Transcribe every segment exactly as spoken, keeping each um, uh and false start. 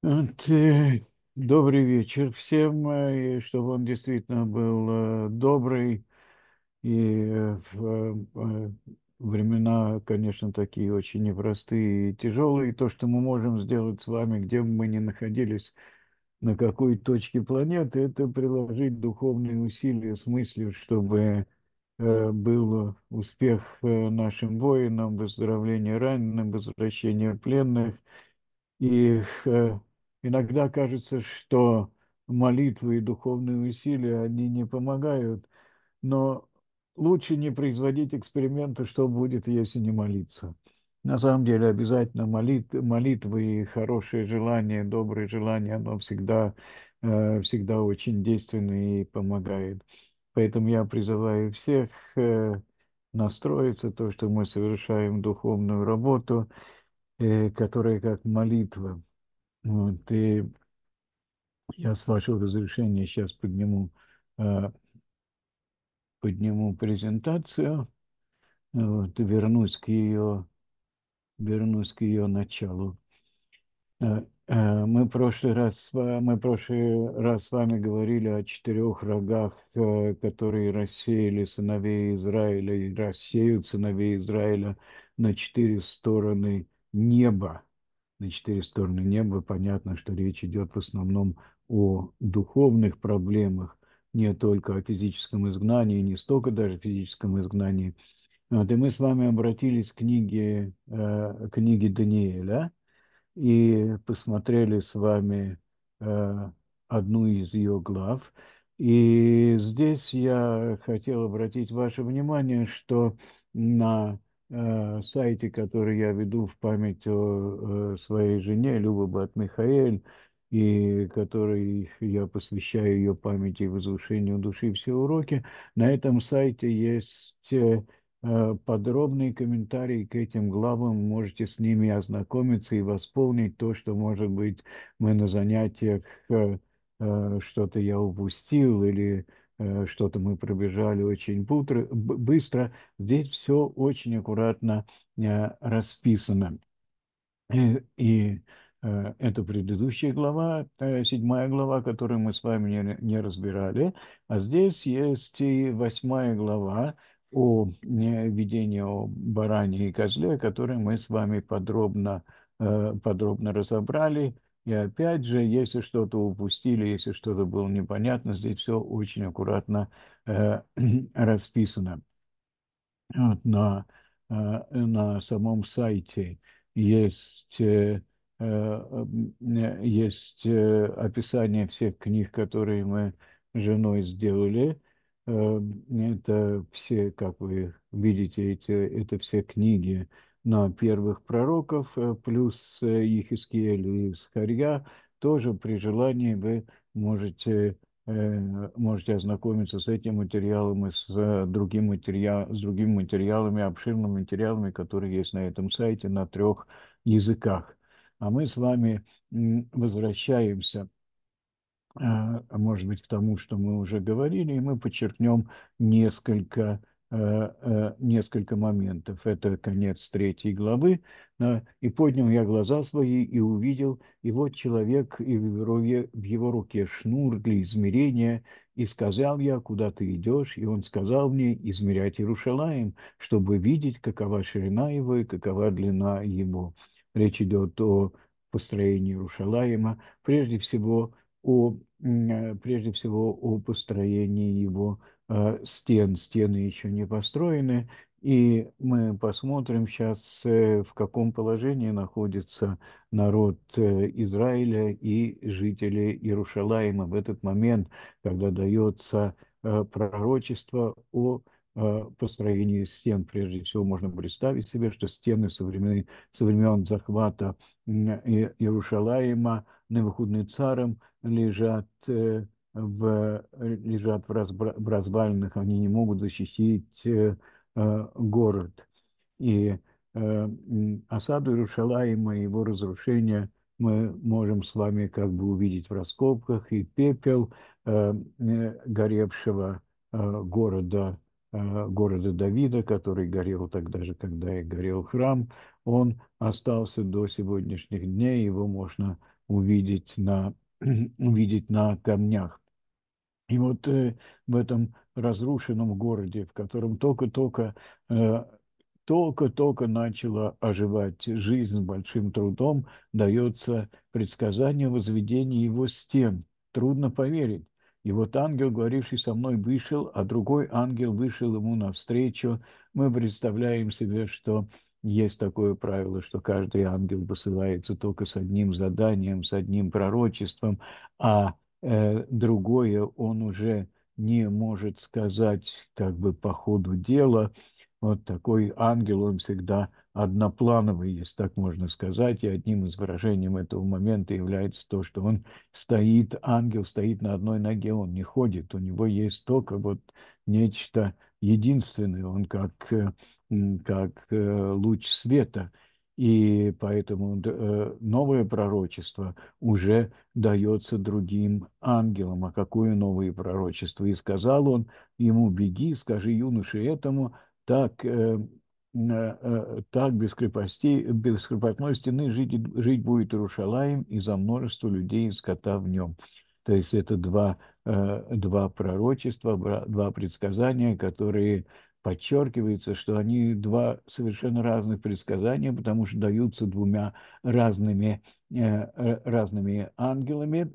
Вот, э, добрый вечер всем, э, и чтобы он действительно был э, добрый. И э, в, э, времена, конечно, такие очень непростые и тяжелые. И то, что мы можем сделать с вами, где бы мы ни находились, на какой точке планеты, это приложить духовные усилия с мыслью, чтобы э, был успех э, нашим воинам, выздоровление раненым, возвращение пленных. И э, иногда кажется, что молитвы и духовные усилия, они не помогают, но лучше не производить эксперименты, что будет, если не молиться. На самом деле обязательно молит, молитвы и хорошее желание, доброе желание, оно всегда, э, всегда очень действенно и помогает. Поэтому я призываю всех э, настроиться, то, что мы совершаем духовную работу, э, которая как молитва. Вот, и я, с вашего разрешения, сейчас подниму, э, подниму презентацию, вот, и вернусь к ее, вернусь к ее началу. Э, э, Мы прошлый раз, с ва- мы прошлый раз с вами говорили о четырех рогах, э, которые рассеяли сыновей Израиля и рассеют сыновей Израиля на четыре стороны неба. На четыре стороны неба. Понятно, что речь идет в основном о духовных проблемах, не только о физическом изгнании, не столько даже физическом изгнании. Вот, и мы с вами обратились к книге, э, книге Даниэля и посмотрели с вами э, одну из ее глав. И здесь я хотел обратить ваше внимание, что на э, сайте, который я веду в память о э, своей жене Любы Бат-Михаэль, и который я посвящаю ее памяти и возвышению души все уроки, на этом сайте есть э, э, подробный комментарий к этим главам, можете с ними ознакомиться и восполнить то, что, может быть, мы на занятиях э, э, что-то я упустил или э, что-то мы пробежали очень бутро- б- быстро. Здесь все очень аккуратно э, расписано. Э, И э, это предыдущая глава, э, седьмая глава, которую мы с вами не, не разбирали. А здесь есть и восьмая глава о э, видении о баране и козле, которую мы с вами подробно, э, подробно разобрали. И опять же, если что-то упустили, если что-то было непонятно, здесь все очень аккуратно э, расписано. Вот на, э, на самом сайте есть, э, э, м, э, есть э, описание всех книг, которые мы с женой сделали. Э, Это все, как вы видите, эти, это все книги на первых пророков, э, плюс э, Иезекииль и Схарья. Тоже при желании вы можете э, можете ознакомиться с этим материалом и с, э, другим материал, с другими материалами, обширными материалами, которые есть на этом сайте на трех языках. А мы с вами м, возвращаемся, а, а может быть, к тому, что мы уже говорили, и мы подчеркнем несколько, э, э, несколько моментов. Это конец третьей главы. А, «И поднял я глаза свои и увидел, и вот человек, и в его руке, в его руке шнур для измерения, и сказал я, куда ты идешь? И он сказал мне, измерять Иерушалаим, чтобы видеть, какова ширина его и какова длина его». Речь идет о построении Иерушалаима, прежде всего о м, э, прежде всего о построении его э, стен. Стены еще не построены, и мы посмотрим сейчас, э, в каком положении находится народ э, Израиля и жители Иерушалаима в этот момент, когда дается э, пророчество о э, построении стен. Прежде всего, можно представить себе, что стены со времен, со времен захвата м, И- Иерушалаима Навуходоносором лежат э, в, лежат в, разбра- в развалинах, они не могут защитить э, э, город. И э, м, осаду Иерушалаима и его разрушение мы можем с вами как бы увидеть в раскопках, и пепел э, э, горевшего э, города, э, города Давида, который горел тогда же, когда и горел храм, он остался до сегодняшних дней, его можно увидеть на, увидеть на камнях. И вот э, в этом разрушенном городе, в котором только-только э, только-только начала оживать жизнь с большим трудом, дается предсказание возведения его стен. Трудно поверить. И вот ангел, говоривший со мной, вышел, а другой ангел вышел ему навстречу. Мы представляем себе, что есть такое правило, что каждый ангел посылается только с одним заданием, с одним пророчеством, а э, другое он уже не может сказать как бы по ходу дела. Вот такой ангел, он всегда одноплановый, если так можно сказать, и одним из выражений этого момента является то, что он стоит, ангел стоит на одной ноге, он не ходит, у него есть только вот нечто единственное, он как, э, как э, луч света, и поэтому э, новое пророчество уже дается другим ангелам. А какое новое пророчество? И сказал он ему: беги, скажи юноше этому, так, э, э, э, так без крепостей, без крепостной стены жить, жить будет Иерушалаим из-за множества людей и скота в нем. То есть это два, э, два пророчества, бра- два предсказания, которые подчеркивается, что они два совершенно разных предсказания, потому что даются двумя разными, э, э, разными ангелами,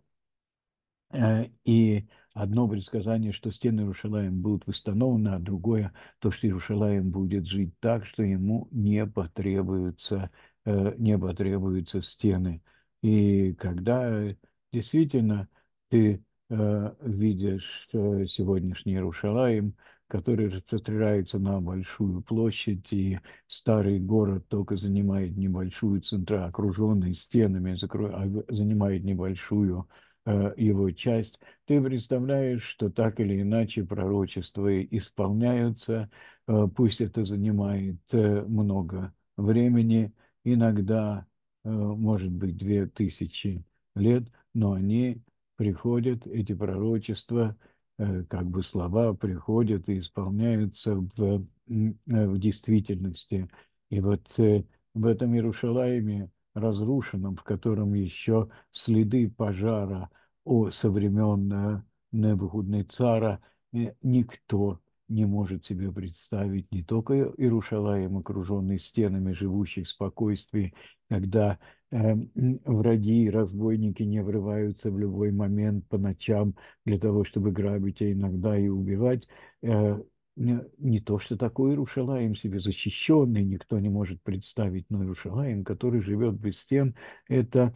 Э, И одно предсказание, что стены Иерушалаима будут восстановлены, а другое, то, что Иерушалаим будет жить так, что ему не потребуются, э, не потребуются стены. И когда действительно ты э, видишь э, сегодняшний Иерушалаим, который распространяется на большую площадь, и старый город только занимает небольшую центра, окруженный стенами, закро- а, занимает небольшую э, его часть, ты представляешь, что так или иначе пророчества исполняются, э, пусть это занимает э, много времени, иногда, э, может быть, две тысячи лет, но они приходят, эти пророчества, э, как бы слова приходят и исполняются в, м, э, в действительности. И вот э, в этом Иерушалаиме разрушенном, в котором еще следы пожара о, со времен э, Навуходоносора, э, никто не может себе представить не только Иерушалаим, окруженный стенами, живущий в спокойствии, когда э, враги и разбойники не врываются в любой момент по ночам для того, чтобы грабить, а иногда и убивать. Э, не, не то, что такое Иерушалаим себе защищенный, никто не может представить, но Иерушалаим, который живет без стен, это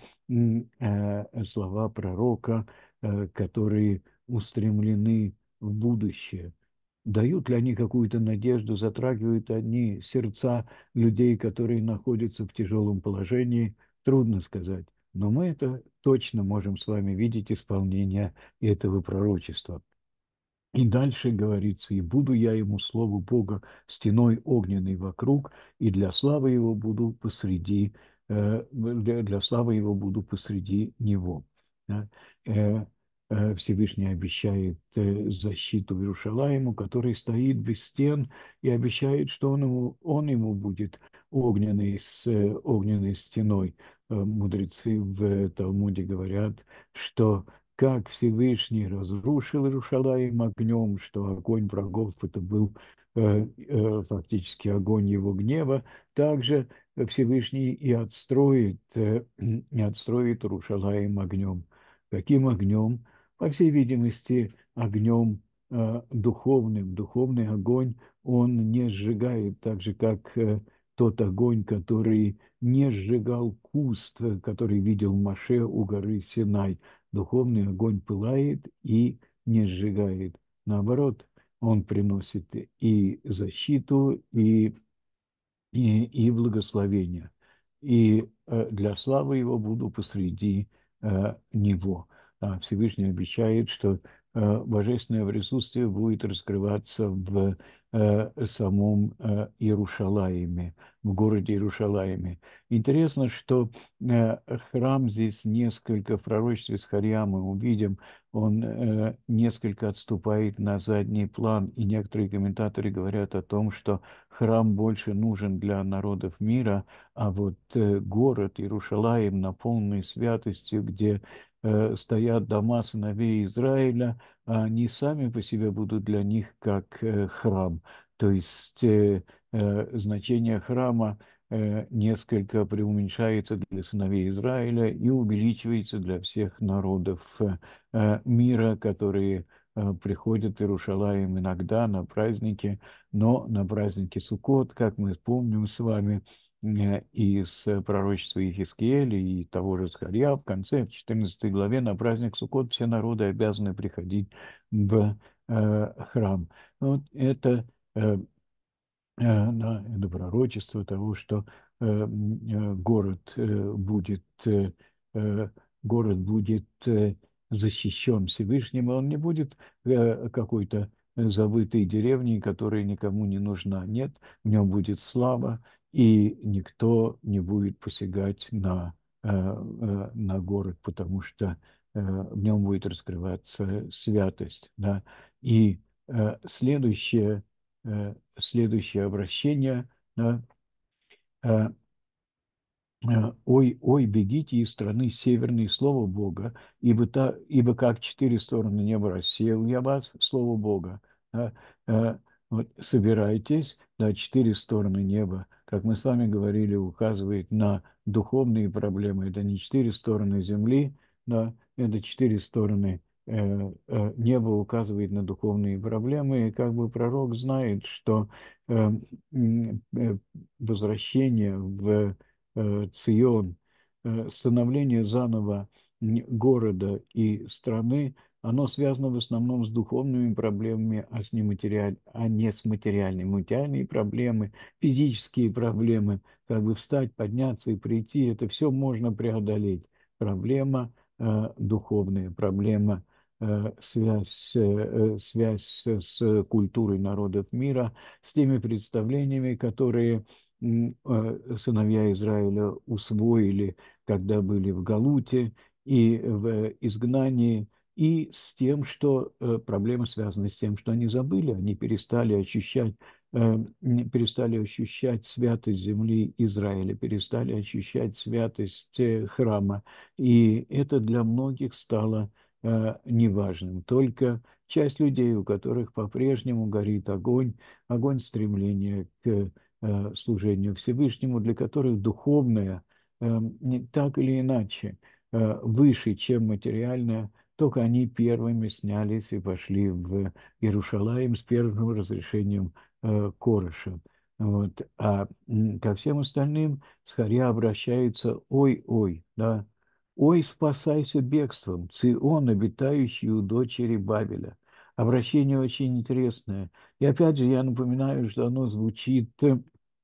э, слова пророка, э, которые устремлены в будущее. Дают ли они какую-то надежду, затрагивают они сердца людей, которые находятся в тяжелом положении, трудно сказать. Но мы это точно можем с вами видеть исполнение этого пророчества. И дальше говорится: «И буду я ему, слову Бога, стеной огненной вокруг, и для славы его буду посреди, э, для, для славы его буду посреди него». Да? Э, э, Всевышний обещает э, защиту Иерушалаиму, который стоит без стен, и обещает, что он ему, он ему будет огненной, с э, огненной стеной. Э, Мудрецы в Талмуде говорят, что как Всевышний разрушил Иерушалаим огнем, что огонь врагов это был э, э, фактически огонь его гнева, также Всевышний и отстроит, э, и отстроит Иерушалаим огнем. Каким огнем? По всей видимости, огнем э, духовным. Духовный огонь, он не сжигает так же, как э, тот огонь, который не сжигал куст, э, который видел Моше у горы Синай. Духовный огонь пылает и не сжигает. Наоборот, он приносит и защиту, и, и, и благословение. И э, для славы его буду посреди э, него. А Всевышний обещает, что э, божественное присутствие будет раскрываться в э, самом э, Иерушалаиме, в городе Иерушалаиме. Интересно, что э, храм здесь несколько, в пророчестве Схарья мы увидим, он э, несколько отступает на задний план, и некоторые комментаторы говорят о том, что храм больше нужен для народов мира, а вот э, город Иерушалаим, наполненный святостью, где э, стоят дома сыновей Израиля, они сами по себе будут для них как э, храм. То есть э, э, значение храма э, несколько преуменьшается для сыновей Израиля и увеличивается для всех народов э, мира, которые э, приходят в Иерушалаим иногда на праздники, но на празднике Суккот, как мы помним с вами, э, из пророчества Иезекииля и того же Схарья, в конце, в четырнадцатой главе, на праздник Суккот все народы обязаны приходить в э, храм. Вот это э, э, на это пророчество того, что э, м, э, город э, будет, э, э, город будет э, защищен Всевышним, и он не будет э, какой-то забытой деревней, которая никому не нужна. Нет, в нем будет слава, и никто не будет посягать на, э, э, на город, потому что э, в нем будет раскрываться святость. Да? И э, следующее э, следующее обращение. Да, э, э, «Ой, ой, бегите из страны северной, слово Бога, ибо, та, ибо как четыре стороны неба рассеял я вас, слово Бога». Да, э, вот, собирайтесь, да, четыре стороны неба, как мы с вами говорили, указывает на духовные проблемы. Это не четыре стороны земли, да, это четыре стороны э, э, неба, указывает на духовные проблемы. И как бы пророк знает, что э, м, э, возвращение в э, Цион, э, становление заново м, города и страны, оно связано в основном с духовными проблемами, а, с нематериаль... а не с материальными. Материальные проблемы, физические проблемы, как бы встать, подняться и прийти, это все можно преодолеть. Проблема э, духовная, проблема э, связь, э, э, связь с культурой народов мира, с теми представлениями, которые м, э, сыновья Израиля усвоили, когда были в Галуте и в изгнании, и с тем, что э, проблема связана с тем, что они забыли, они перестали ощущать, э, м, перестали ощущать святость земли Израиля, перестали ощущать святость э, храма, и это для многих стало э, неважным. Только часть людей, у которых по-прежнему горит огонь, огонь стремления к э, служению Всевышнему, для которых духовное э, не так или иначе э, выше, чем материальное, только они первыми снялись и пошли в Иерушалаим с первым разрешением э, Кореша. Вот. А м, ко всем остальным Схарья обращается: «Ой-ой, да, ой, спасайся бегством, Цион, обитающий у дочери Бавеля». Обращение очень интересное. И опять же, я напоминаю, что оно звучит э,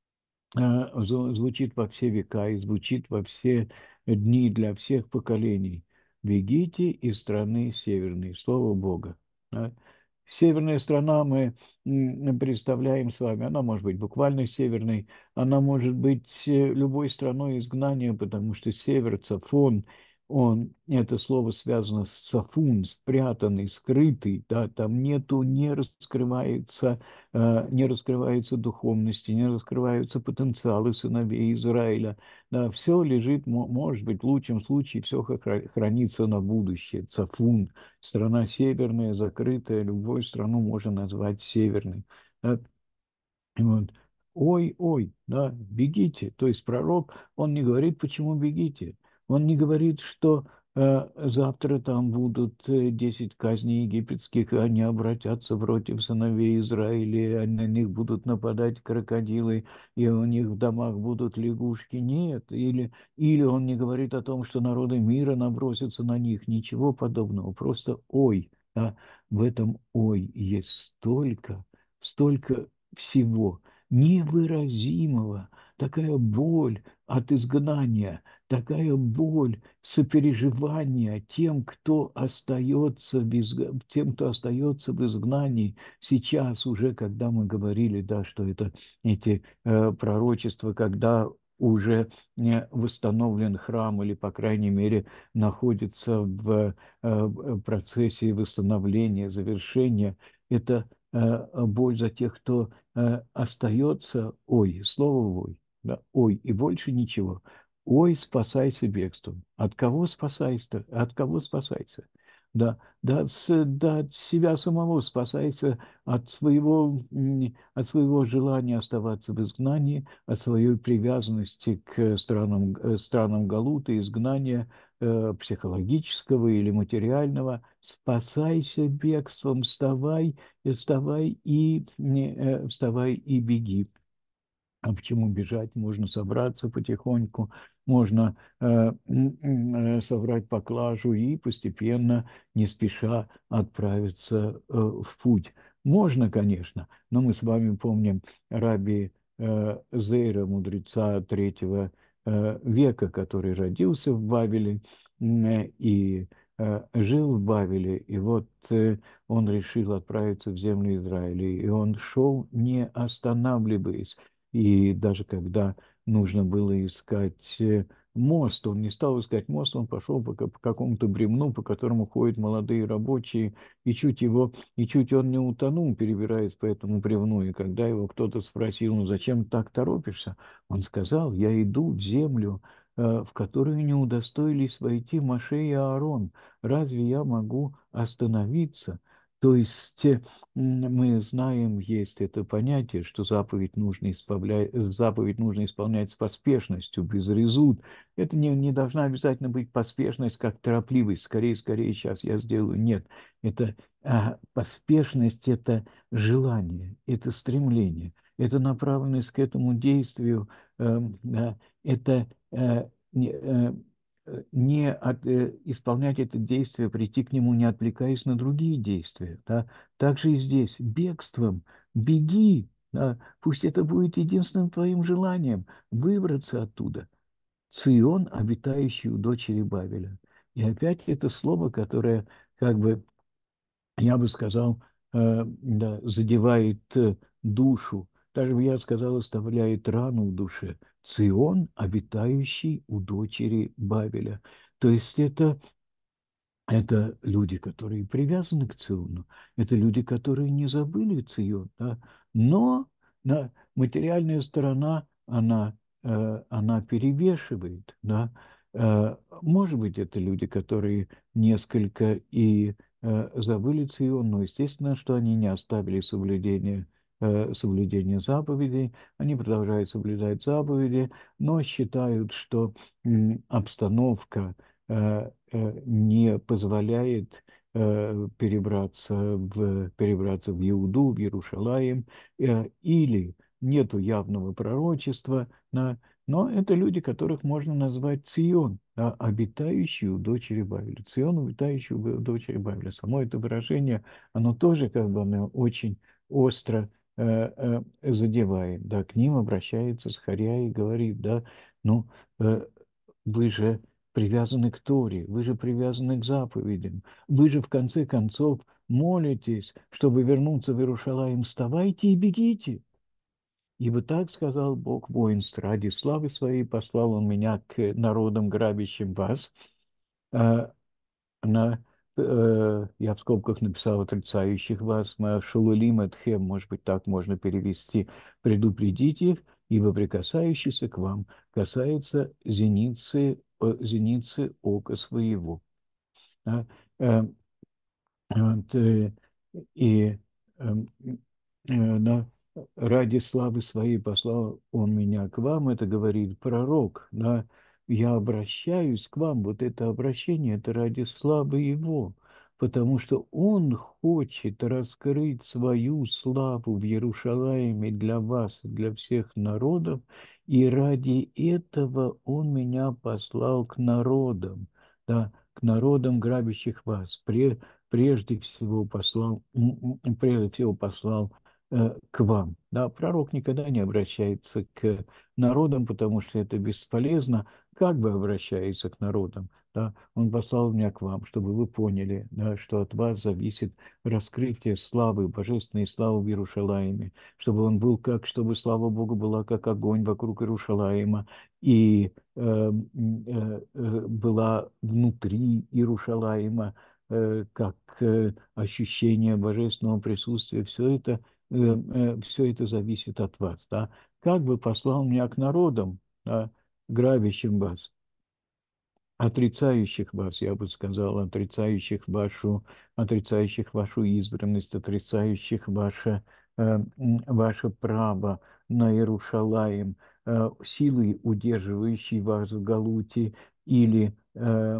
э, звучит во все века и звучит во все дни для всех поколений. «Бегите из страны северной», слово Бога. Да. Северная страна мы м, представляем с вами, она может быть буквально северной, она может быть э, любой страной изгнания, потому что север, Цафон, он, это слово связано с цафун, спрятанный, скрытый, да, там нету, не раскрывается э, не раскрывается духовности, не раскрываются потенциалы сыновей Израиля. Да, все лежит, мо- может быть, в лучшем случае, все хранится на будущее. Цафун, страна северная, закрытая, любую страну можно назвать северной. Да. Вот. Ой, ой, да, бегите. То есть пророк, он не говорит, почему бегите. Он не говорит, что э, завтра там будут э, десять казней египетских, и они обратятся против сыновей Израиля, и на них будут нападать крокодилы, и у них в домах будут лягушки. Нет. Или, или он не говорит о том, что народы мира набросятся на них. Ничего подобного. Просто ой. Да. В этом ой есть столько, столько всего невыразимого, такая боль от изгнания, такая боль сопереживания тем, кто остается, без, тем, кто остается в изгнании. Сейчас уже, когда мы говорили, да, что это эти э, пророчества, когда уже не восстановлен храм или, по крайней мере, находится в э, процессе восстановления, завершения. Это э, боль за тех, кто э, остается, ой, слово ой, да, ой, и больше ничего. Ой, спасайся бегством. От кого спасайся? От кого спасайся? Да, да, от, с- да, от себя самого спасайся, от своего, м, от своего желания оставаться в изгнании, от своей привязанности к странам, э, странам Галута, изгнания э, психологического или материального. Спасайся бегством, вставай, и вставай и, не, э, вставай и беги. А почему бежать? Можно собраться потихоньку, можно э, м, м, э, собрать поклажу и постепенно, не спеша, отправиться э, в путь. Можно, конечно, но мы с вами помним раби э, Зейра, мудреца третьего э, века, который родился в Бавеле м, э, и э, жил в Бавеле, и вот э, он решил отправиться в землю Израиля, и он шел, не останавливаясь. И даже когда нужно было искать э, мост, он не стал искать мост, он пошел по, ка- по какому-то бревну, по которому ходят молодые рабочие, и чуть его, и чуть он не утонул, перебираясь по этому бревну. И когда его кто-то спросил, ну зачем так торопишься, он сказал, я иду в землю, э, в которую не удостоились войти Моше и Аарон. Разве я могу остановиться? То есть э, М, мы знаем, есть это понятие, что заповедь нужно, исправлять, заповедь нужно исполнять с поспешностью, без резут. Это не, не должна обязательно быть поспешность, как торопливость. Скорее, скорее, сейчас я сделаю. Нет, это а, поспешность, это желание, это стремление, это направленность к этому действию, эм, да, это э, не, э, э, не от, э, исполнять это действие, прийти к нему, не отвлекаясь на другие действия. Да? Так же и здесь. Бегством. Беги. Да? Пусть это будет единственным твоим желанием выбраться оттуда. Цион, обитающий у дочери Бавеля. И опять это слово, которое, как бы, я бы сказал, э, да, задевает э, душу. Даже бы я сказал, оставляет рану в душе. Цион, обитающий у дочери Бавеля. То есть это это люди, которые привязаны к Циону, это люди, которые не забыли Цион, да? Но да, материальная сторона, она, э, она перевешивает. Да? Э, может быть, это люди, которые несколько и э, забыли Цион, но естественно, что они не оставили соблюдение, э, соблюдение заповедей, они продолжают соблюдать заповеди, но считают, что м, обстановка, э, э, не позволяет э, перебраться в, перебраться в Иуду, в Иерушалаим, э, или нету явного пророчества, да, но это люди, которых можно назвать Цион, да, обитающие у дочери Бавеля. Цион, обитающий у дочери Бавеля. Само это выражение, оно тоже как бы оно очень остро э, э, задевает, да, к ним обращается Схария и говорит, да, ну, э, вы же привязаны к Торе, вы же привязаны к заповедям, вы же в конце концов молитесь, чтобы вернуться в Иерушалаим, вставайте и бегите. Ибо так сказал Бог воинств, ради славы своей послал он меня к народам, грабящим вас, а, на, э, я в скобках написал отрицающих вас, шалулим этхем, может быть, так можно перевести, предупредить их, ибо прикасающийся к вам касается зеницы, э, зеницы ока своего. Да? Э, вот, э, и эм, э, да, ради славы своей послал он меня к вам, это говорит пророк, да, я обращаюсь к вам, вот это обращение, это ради славы его, потому что он хочет раскрыть свою славу в Иерушалаиме для вас, для всех народов, и ради этого он меня послал к народам, да, к народам, грабящих вас. Пре- прежде всего послал, м, м, прежде всего послал э, к вам. Да, пророк никогда не обращается к народам, потому что это бесполезно, как бы обращается к народам. Да, он послал меня к вам, чтобы вы поняли, да, что от вас зависит раскрытие славы, божественной славы в Иерушалаиме, чтобы он был как, чтобы слава Богу была как огонь вокруг Иерушалаима, и э, м, э, э, была внутри Иерушалаима, э, как э, ощущение божественного присутствия. Все это, э, э, все это зависит от вас. Да? Как бы послал меня к народам, да, грабящим вас, отрицающих вас, я бы сказал, отрицающих вашу, отрицающих вашу избранность, отрицающих ваше, э, м, ваше право на Иерушалаим, э, силой, удерживающей вас в Галуте, или э,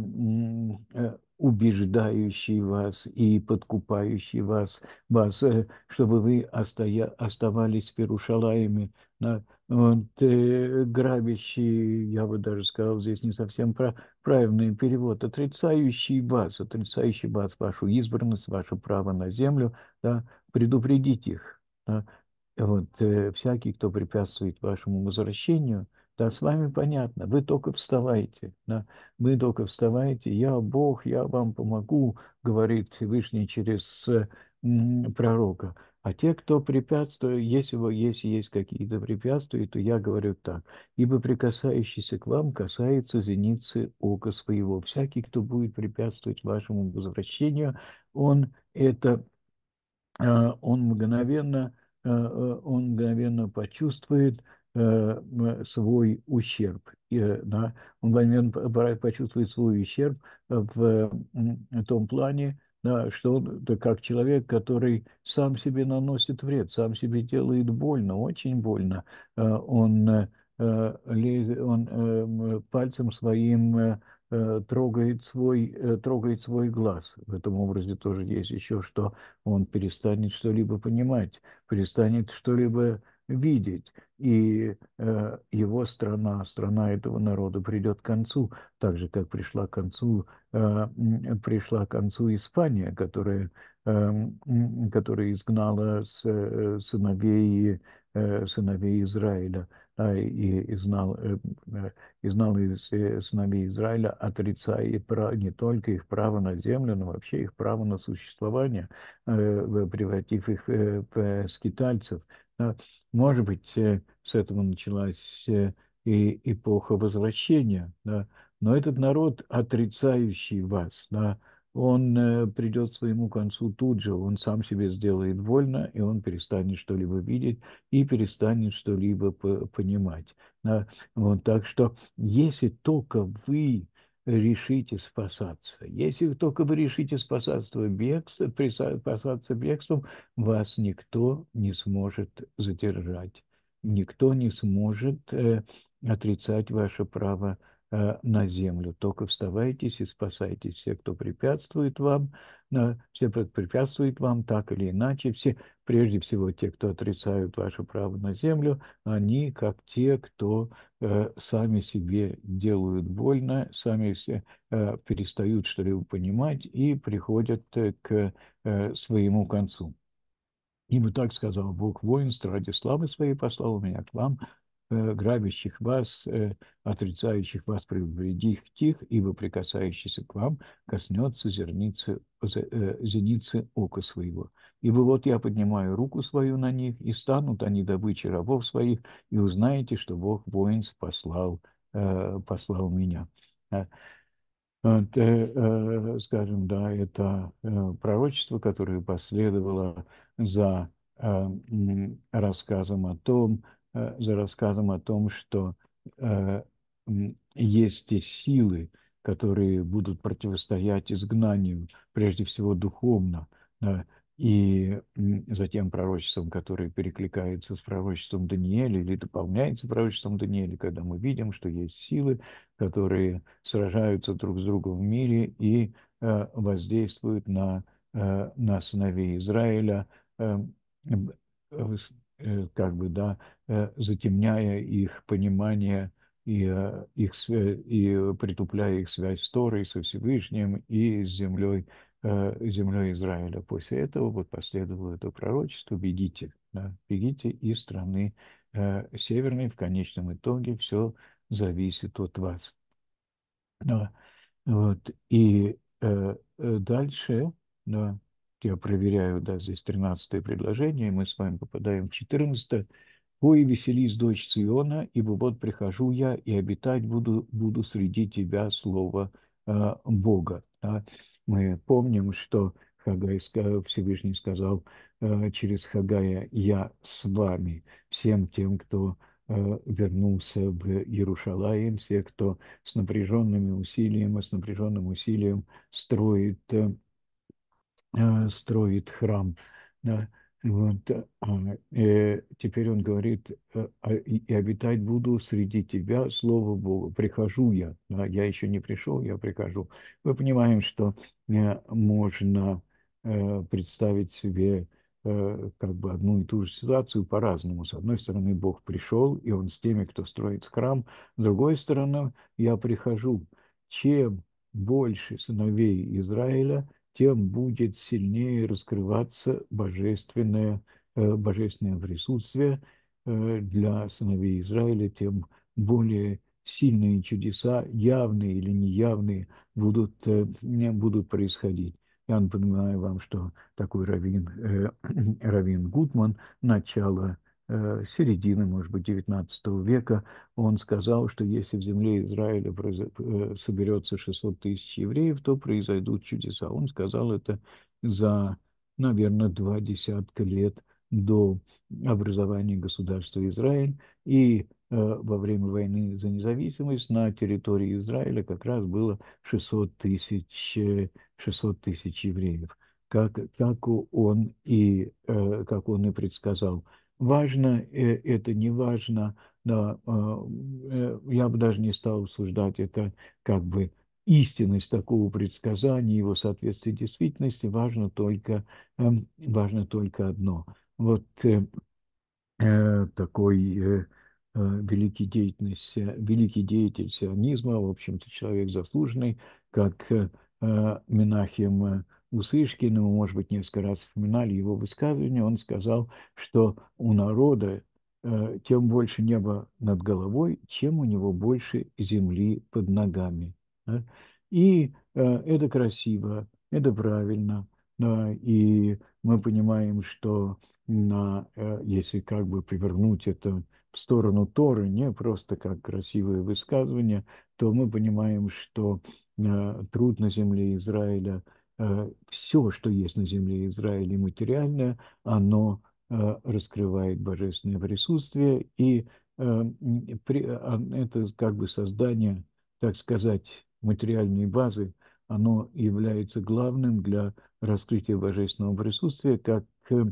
м, э, убеждающий вас и подкупающий вас, вас э, чтобы вы остоя, оставались в Иерушалаиме. Да? Вот, э, грабящий, я бы даже сказал, здесь не совсем прав, правильный перевод, отрицающий вас, отрицающий вас, вашу избранность, ваше право на землю, да, предупредить их. Да. Вот, э, всякий, кто препятствует вашему возвращению, да, с вами понятно, вы только вставайте, да, вы только вставайте, я Бог, я вам помогу, говорит Всевышний через э, м, пророка. А те, кто препятствует, если, вы- если есть какие-то препятствия, то я говорю так: ибо прикасающийся к вам касается зеницы ока своего. Всякий, кто будет препятствовать вашему возвращению, он это э, он мгновенно, э, э, он мгновенно почувствует э, м, свой ущерб. И, э, да, он мгновенно по- почувствует свой ущерб в м, том плане, да, что он, да, как человек, который сам себе наносит вред, сам себе делает больно, очень больно. Э, Он, э, э, лез- он э, м, пальцем своим э, э, трогает свой, э, трогает свой глаз. В этом образе тоже есть еще что: он перестанет что-либо понимать, перестанет что-либо видеть, и э, его страна, страна этого народа придет к концу, так же, как пришла к концу, э, м, пришла к концу Испания, которая, э, м, которая изгнала с, э, сыновей, э, сыновей Израиля, да, и изгнал, э, э, изгнал из э, сыновей Израиля, отрицая и пра- не только их право на землю, но вообще их право на существование, э, превратив их э, в скитальцев. Да. Может быть, э, с этого началась э, и эпоха возвращения, да. Но этот народ, отрицающий вас, да, он э, придет к своему концу тут же, он сам себе сделает больно, и он перестанет что-либо видеть и перестанет что-либо по- понимать. Да. Вот, так что, если только вы решите спасаться. Если только вы решите спасаться бегством, спасаться бегством, вас никто не сможет задержать. Никто не сможет э, отрицать ваше право э, на землю. Только вставайтесь и спасайтесь. Все, кто препятствует вам, э, все, кто препятствует вам так или иначе, все, прежде всего те, кто отрицают ваше право на землю, они как те, кто э, сами себе делают больно, сами все, э, перестают что-либо понимать и приходят э, к э, своему концу. Ибо так сказал Бог воинств: ради славы своей послал меня к вам, э, грабящих вас, э, отрицающих вас, предупредих тих, ибо прикасающийся к вам коснется зерницы, з- э, зеницы ока своего. Ибо вот я поднимаю руку свою на них, и станут они добычей рабов своих, и узнаете, что Бог воинств послал, э, послал меня. Э, вот, э, э, скажем, да, это э, пророчество, которое последовало за э, м, рассказом о том, э, за рассказом о том, что э, м, есть те силы, которые будут противостоять изгнанию, прежде всего духовно, да, и м, затем пророчеством, которое перекликается с пророчеством Даниэля или дополняется пророчеством Даниэля, когда мы видим, что есть силы, которые сражаются друг с другом в мире и э, воздействуют на, э, на сыновей Израиля, э, э, э, как бы, да, э, затемняя их понимание и, э, их, свя- и притупляя их связь с Торой, со Всевышним и с землей, э, землей Израиля. После этого вот последовало это пророчество: бегите, да, бегите из страны э, северной, в конечном итоге все зависит от вас. Да. Вот. И э, э, дальше, да, я проверяю, да, здесь тринадцатое предложение, и мы с вами попадаем в четырнадцатое. «Ой, веселись, дочь Сиона, ибо вот прихожу я, и обитать буду, буду среди тебя слово э, Бога». Да. Мы помним, что Хагай, ска- Всевышний сказал э, через Хагая: «Я с вами, всем тем, кто э, вернулся в Иерушалаим, все, кто с напряженными усилиями, с напряженным усилием строит э, э, строит храм. Да. Вот, а, э, теперь он говорит: э, а, и, и обитать буду среди тебя, слово Богу. Прихожу я, да, я еще не пришел, я прихожу. Мы понимаем, что э, можно э, представить себе э, как бы одну и ту же ситуацию по-разному. С одной стороны, Бог пришел, и Он с теми, кто строит храм. С другой стороны, я прихожу. Чем больше сыновей Израиля, тем будет сильнее раскрываться божественное, э, божественное присутствие э, для сыновей Израиля, тем более сильные чудеса, явные или неявные, будут, э, не будут происходить. Я напоминаю вам, что такой раввин, э, раввин Гутман, начало э, середины, может быть, девятнадцатого века, он сказал, что если в земле Израиля произо- э, соберется шестьсот тысяч евреев, то произойдут чудеса. Он сказал это за, наверное, два десятка лет до образования государства Израиль. И э, во время войны за независимость на территории Израиля как раз было шестьсот тысяч, э, шестьсот тысяч евреев, как, как он и, э, как он и предсказал. Важно э, это, не важно, да, э, э, я бы даже не стал обсуждать это как бы истинность такого предсказания, его соответствие действительности. Важно только, эм, важно только одно. Вот э, э, такой э, э, великий, деятельность, э, великий деятель сионизма, в общем-то, человек заслуженный, как э, э, Менахем э, Усышкин, мы, может быть, несколько раз вспоминали его высказывание. Он сказал, что у народа э, тем больше неба над головой, чем у него больше земли под ногами. Да? И э, это красиво, это правильно, да, и мы понимаем, что на, э, если как бы повернуть это в сторону Торы, не просто как красивое высказывание, то мы понимаем, что э, труд на земле Израиля, э, все, что есть на земле Израиля материальное, оно э, раскрывает божественное присутствие, и э, м, при, а, это как бы создание, так сказать, материальной базы, оно является главным для раскрытия божественного присутствия, как э,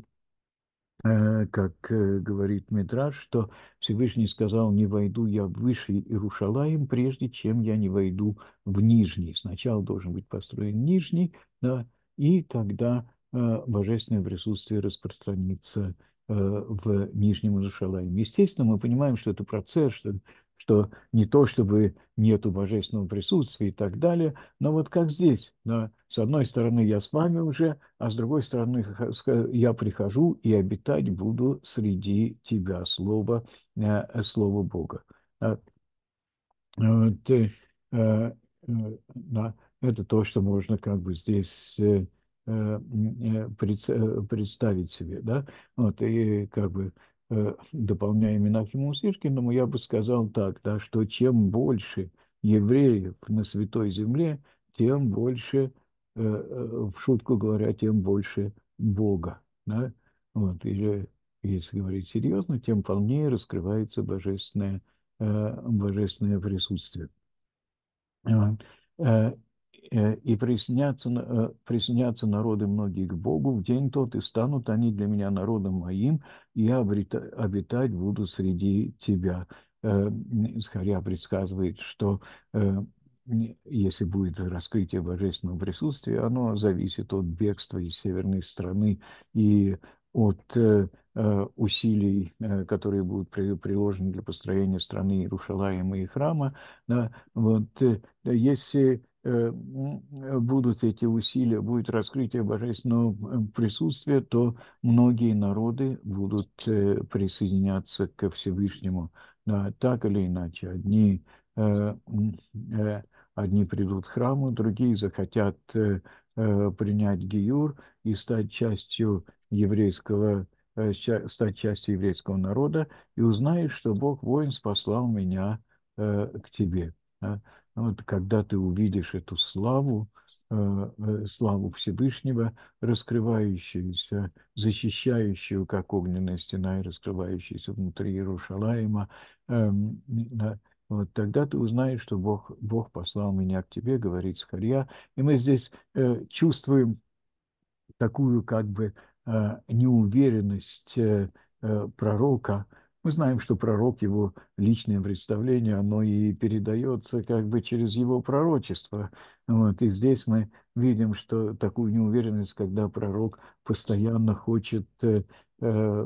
э, как э, говорит Мидраш, что Всевышний сказал: «Не войду я в высший Иерушалаим, прежде чем я не войду в нижний». Сначала должен быть построен нижний, да, и тогда э, божественное присутствие распространится э, в нижнем Иерушалаиме. Естественно, мы понимаем, что это процесс, что, что не то, чтобы нету божественного присутствия и так далее, но вот как здесь, да, с одной стороны, я с вами уже, а с другой стороны, я прихожу и обитать буду среди тебя, слово, э, слово Бога. А, вот, э, э, э, да, это то, что можно как бы здесь э, э, э, пред- э, представить себе, да, вот, и как бы э, дополняя Менахему Сишкиному, я бы сказал так, да, что чем больше евреев на Святой Земле, тем больше, э, э, в шутку говоря, тем больше Бога, да, вот, или, если говорить серьезно, тем полнее раскрывается божественное э, божественное присутствие. Вот. Э, э, И приснятся, на- э, приснятся народы многие к Богу в день тот, и станут они для меня народом моим, и я обрета- обитать буду среди тебя. Э, Захария предсказывает, что э, н- если будет раскрытие божественного присутствия, оно зависит от бегства из северной страны и от э, э, усилий, э, которые будут при- приложены для построения страны Иерушалаима и храма. Да, вот, э, если э, м, э, будут эти усилия, будет раскрытие божественного э, присутствия, то многие народы будут э, присоединяться ко Всевышнему, да, так или иначе. Одни, э, м, э, одни придут к храму, другие захотят э, э, принять гиюр и стать частью еврейского, э, ща- стать частью еврейского народа, и узнают, что Бог воин послал меня э, к тебе. Да. Вот когда ты увидишь эту славу, э, э, славу Всевышнего, раскрывающуюся, защищающую, как огненная стена, и раскрывающуюся внутри Иерушалаима, эм, да, вот тогда ты узнаешь, что Бог, Бог послал меня к тебе, говорит Захарья. И мы здесь э, чувствуем такую как бы э, неуверенность э, э, пророка. Мы знаем, что пророк, его личное представление, оно и передается как бы через его пророчество. Вот. И здесь мы видим, что такую неуверенность, когда пророк постоянно хочет э, э,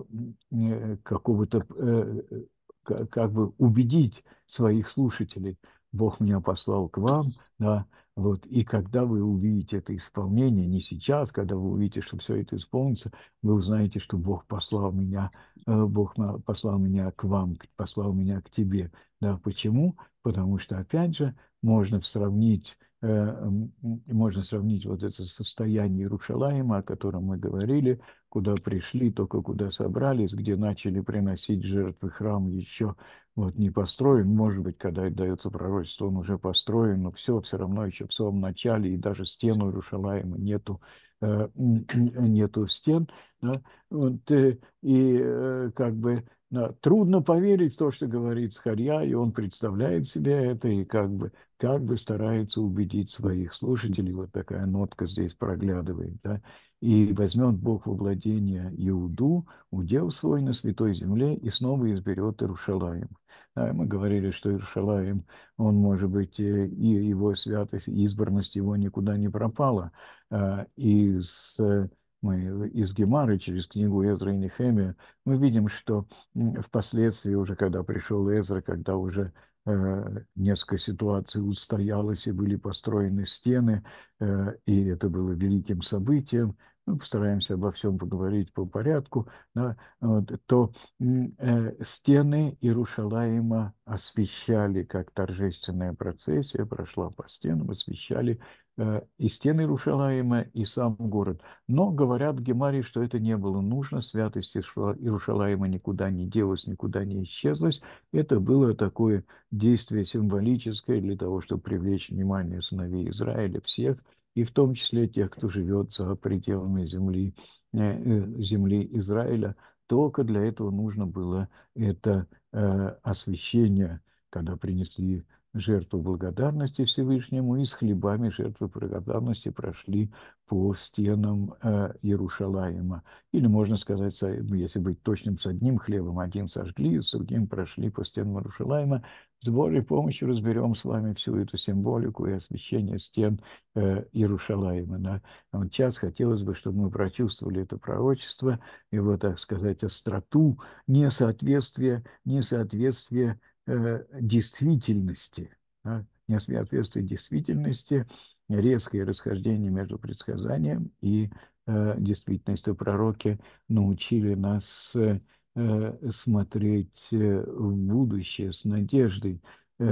э, какого-то э, э, ка- как бы убедить своих слушателей. Бог меня послал к вам, да, вот. И когда вы увидите это исполнение, не сейчас, когда вы увидите, что все это исполнится, вы узнаете, что Бог послал меня, э, Бог на- послал меня к вам, к- послал меня к тебе. Да, почему? Потому что, опять же, можно сравнить, э, м, м, можно сравнить вот это состояние Иерушалаима, о котором мы говорили, куда пришли, только куда собрались, где начали приносить жертвы, храм еще вот не построен, может быть, когда дается пророчество, он уже построен, но все, все равно еще в самом начале, и даже стену Иерушалаима нету, э, м, м, нету стен, да, вот, э, и э, как бы да, трудно поверить в то, что говорит Схарья, и он представляет себе это, и как бы, как бы старается убедить своих слушателей, вот такая нотка здесь проглядывает, да, и возьмет Бог во владение Иуду, удел свой на святой земле, и снова изберет Иерушалаим. Да, мы говорили, что Иерушалаим, он, может быть, э, и его святость, и избранность его никуда не пропала. А, Из, э, мы, из Гемары через книгу Эзра и Нехемия мы видим, что м, впоследствии, уже когда пришел Эзра, когда уже э, несколько ситуаций устоялось и были построены стены, э, и это было великим событием, мы постараемся обо всем поговорить по порядку, да, вот, то м, э, стены Иерушалаима освещали, как торжественная процессия прошла по стенам, освещали э, и стены Иерушалаима, и сам город. Но говорят в Гемаре, что это не было нужно, святость Иерушала- Иерушалаима никуда не делась, никуда не исчезла. Это было такое действие символическое для того, чтобы привлечь внимание сыновей Израиля, всех, и в том числе тех, кто живет за пределами земли, э, э, земли Израиля. Только для этого нужно было это э, освящение, когда принесли жертву благодарности Всевышнему, и с хлебами жертвы благодарности прошли по стенам э, Иерушалаима. Или, можно сказать, со- если быть точным, с одним хлебом один сожгли, с другим прошли по стенам Иерушалаима. С Божьей помощью разберем с вами всю эту символику и освящение стен э, Иерушалаима. Да? А вот сейчас хотелось бы, чтобы мы прочувствовали это пророчество, его, так сказать, остроту, несоответствие, несоответствие э, действительности, да? Несоответствие действительности, резкое расхождение между предсказанием и э, действительностью. Пророки научили нас э, э, смотреть э, в будущее с надеждой, э,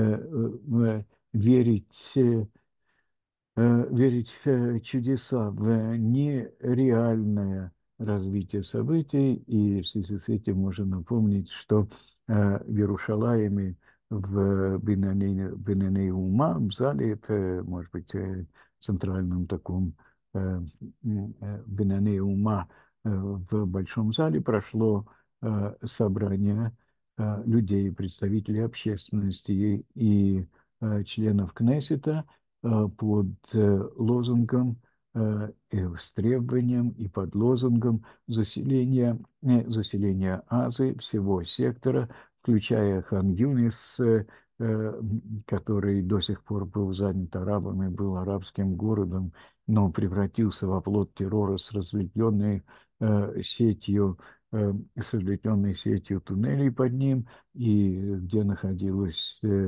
э, верить э, э, верить в э, чудеса, в нереальное развитие событий. И в связи с этим можно напомнить, что э, в Иерушалаиме, в Бенане Ума, в зале, это, может быть, э, центральном таком э, м, э, Бенане Ума, э, в большом зале прошло э, собрание э, людей, представителей общественности и э, членов Кнессета, э, под э, лозунгом э, и с требованием и под лозунгом заселения, э, заселения Азии, всего сектора, включая Хан Юнис, э, э, который до сих пор был занят арабами, был арабским городом, но превратился в оплот террора с разветвленной э, сетью, э, с разветвленной сетью туннелей под ним, и где находилась э,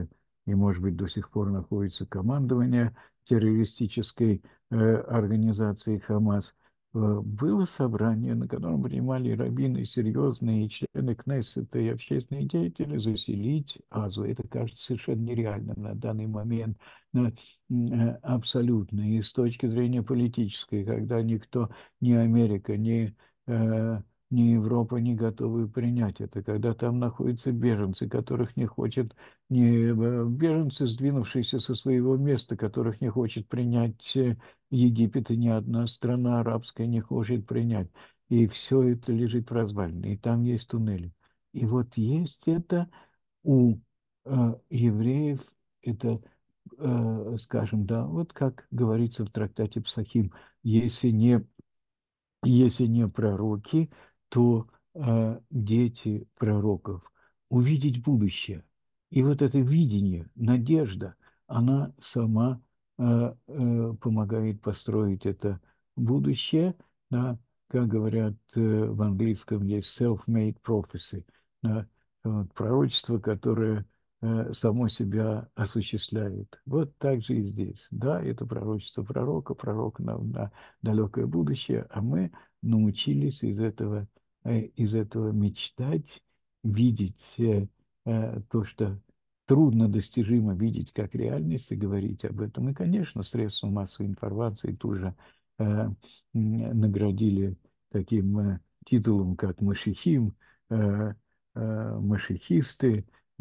и, может быть, до сих пор находится командование террористической э, организации «Хамас», э, было собрание, на котором принимали раввины серьезные, и члены Кнессета, и общественные деятели, заселить Азу. Это кажется совершенно нереальным на данный момент, но, э, абсолютно. И с точки зрения политической, когда никто, ни Америка, ни, э, ни Европа не готовы принять это, когда там находятся беженцы, которых не хочет, не э, беженцы, сдвинувшиеся со своего места, которых не хочет принять э, Египет, и ни одна страна арабская не хочет принять. И все это лежит в развалине, и там есть туннели. И вот есть это у э, евреев, это, э, скажем, да, вот как говорится в трактате Псахим, если не если не пророки, то э, дети пророков. Увидеть будущее. И вот это видение, надежда, она сама э, э, помогает построить это будущее. Да, как говорят э, в английском, есть self-made prophecy. Да, вот, пророчество, которое э, само себя осуществляет. Вот так же и здесь. Да, это пророчество пророка, пророк на, на далекое будущее, а мы научились из этого, э, из этого мечтать, видеть э, э, то, что трудно достижимо видеть как реальность и говорить об этом. И, конечно, средства массовой информации тоже э, наградили таким э, титулом, как «Машихим», э, э, «Машихисты», э,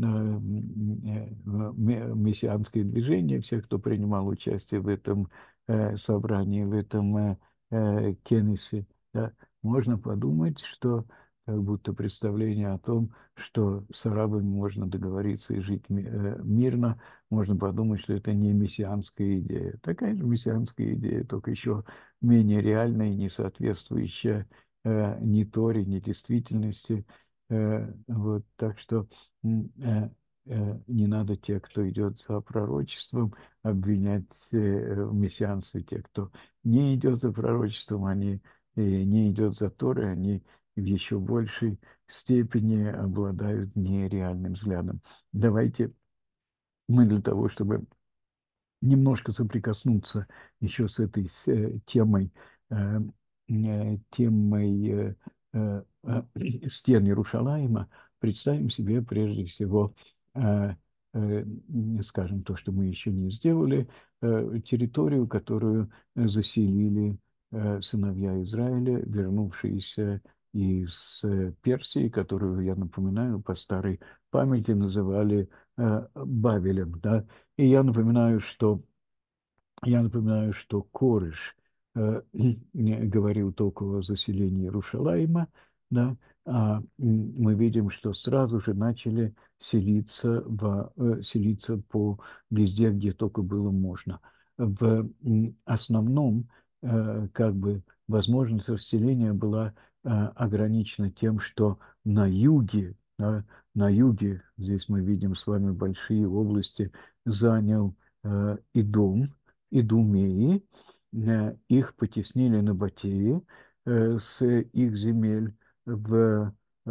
мессианское движение, всех, кто принимал участие в этом э, собрании, в этом э, э, Кеннесе, да, можно подумать, что как будто представление о том, что с арабами можно договориться и жить ми- э, мирно, можно подумать, что это не мессианская идея. Такая же мессианская идея, только еще менее реальная и не соответствующая э, ни Торе, ни действительности. Э, вот, так что м, э, э, не надо тех, кто идет за пророчеством, обвинять э, в мессианстве. Те, кто не идет за пророчеством, они и не идет за Торой, они в еще большей степени обладают нереальным взглядом. Давайте мы для того, чтобы немножко соприкоснуться еще с этой с, э, темой, э, э, темой э, э, э, стен Иерушалаима, представим себе прежде всего, э, э, скажем, то, что мы еще не сделали, э, территорию, которую заселили э, сыновья Израиля, вернувшиеся из э, Персии, которую, я напоминаю, по старой памяти называли э, Бавелем, да. И я напоминаю, что я напоминаю, что Кореш э, говорил только о заселении Иерушалаима, да, а м, мы видим, что сразу же начали селиться, в, э, селиться по везде, где только было можно. В м, основном, э, как бы, возможность расселения была э, ограничена тем, что на юге, да, на юге, здесь мы видим с вами большие области, занял э, Идом, идумеи, э, их потеснили на Батии э, с их земель в, э,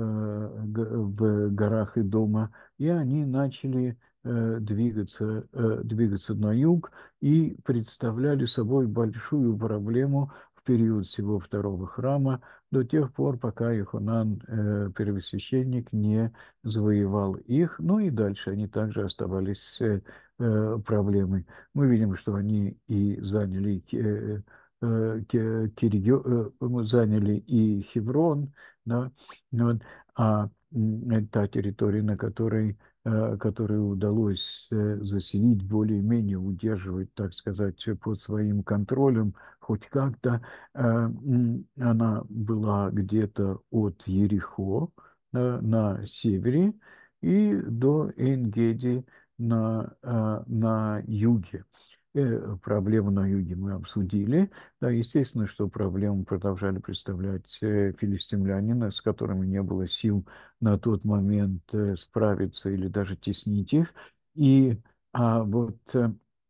в горах Идома, и они начали э, двигаться, э, двигаться на юг и представляли собой большую проблему в период всего второго храма до тех пор, пока Йоханан, э, первосвященник, не завоевал их. Ну и дальше они также оставались э, э, проблемой. Мы видим, что они и заняли, э, э, Ки- Кирьё- э, заняли и Хеврон, да, вот, а м, та территория, на которой, э, которую удалось э, заселить, более-менее удерживать, так сказать, под своим контролем, хоть как-то, э, м, она была где-то от Ерихо э, на севере и до Энгеди на, э, на юге. Э, Проблему на юге мы обсудили. Да, естественно, что проблему продолжали представлять э, филистимлянины, с которыми не было сил на тот момент э, справиться или даже теснить их. И а вот э,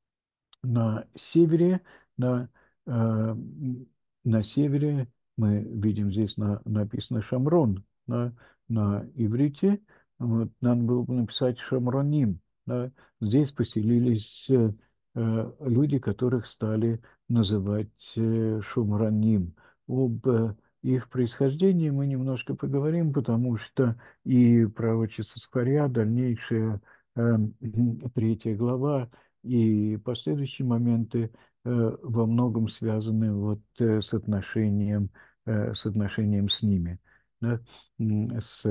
на севере, на, э, на севере мы видим здесь на, написано Шамрон на, на иврите. Вот, надо было бы написать Шамроним, Да. Здесь поселились э, э, люди, которых стали называть э, шумраним. Об э, их происхождении мы немножко поговорим, потому что и пророчица Сфарья, дальнейшая э, третья глава, и последующие моменты э, во многом связаны вот э, с отношением, э, с отношением с ними, да, м, с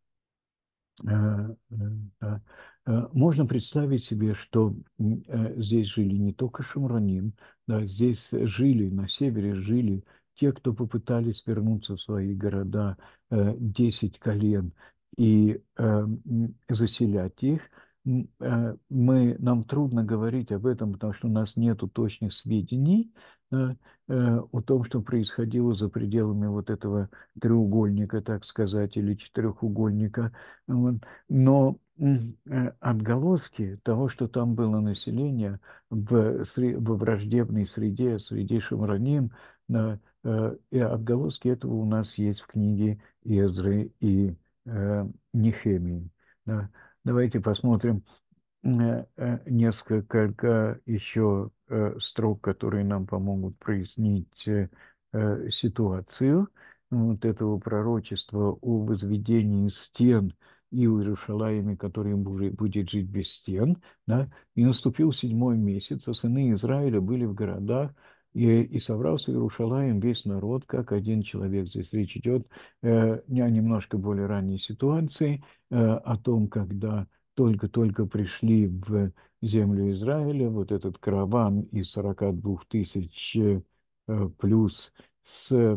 Э, э, да. Э, Можно представить себе, что м, э, здесь жили не только шамраним, да, здесь жили, на севере жили те, кто попытались вернуться в свои города, э, десять колен, и э, м, заселять их. М, э, Мы, нам трудно говорить об этом, потому что у нас нет точных сведений э, э, о том, что происходило за пределами вот этого треугольника, так сказать, или четырехугольника. Вот. Но м, э, отголоски того, что там было население в, сре- во враждебной среде, среди шамраним, э, э, и отголоски этого у нас есть в книге Эзры и э, Нехемии. Да. Давайте посмотрим э, э, несколько еще э, строк, которые нам помогут прояснить э, э, ситуацию вот этого пророчества о возведении стен и у Иерушалаиме, который будет будет жить без стен. Да? И наступил седьмой месяц, а сыны Израиля были в городах, и, и собрался в Иерушалаим весь народ, как один человек. Здесь речь идет э, не о немножко более ранней ситуации, э, о том, когда только-только пришли в землю Израиля, вот этот караван из сорока двух тысяч э, плюс с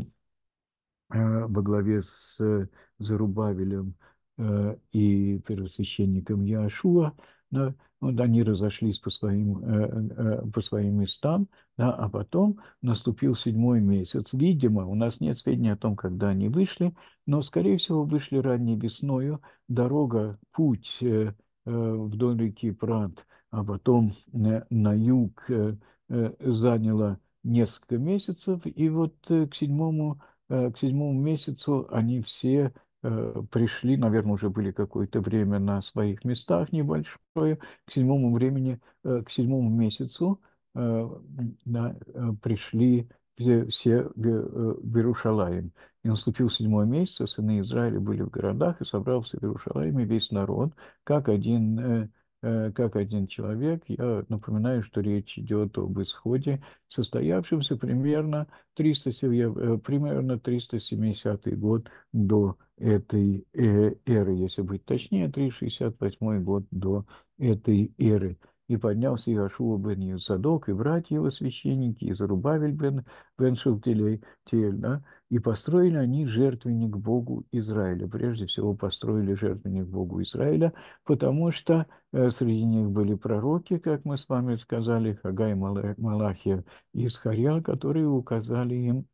э, во главе с Зарубавелем э, и первосвященником Яшуа, да, вот они разошлись по своим, э, э, по своим местам, да, а потом наступил седьмой месяц. Видимо, у нас нет сведений о том, когда они вышли, но, скорее всего, вышли ранней весною. Дорога, путь э, э, вдоль реки Прат, а потом э, на юг э, э, заняла несколько месяцев, и вот э, к седьмому э, к седьмому месяцу они все э, пришли, наверное, уже были какое-то время на своих местах небольшое, к седьмому времени, э, к седьмому месяцу э, да, э, пришли все, все в, э, в Иерушалаим. И наступил седьмой месяц, а сыны Израиля были в городах, и собрался в Иерушалаиме весь народ, как один, э, э, как один человек. Я напоминаю, что речь идет об исходе, состоявшемся примерно триста, э, примерно триста семидесятый год до этой э, эры, если быть точнее, триста шестьдесят восьмой год до этой эры. И поднялся Иошуа бен Юсадок, и братья его священники, и Зарубавель бен, бен Шалтилей, Тель, да, и построили они жертвенник Богу Израиля. Прежде всего построили жертвенник Богу Израиля, потому что э, среди них были пророки, как мы с вами сказали, Хагай, Мала- Малахия и Схарья, которые указали им,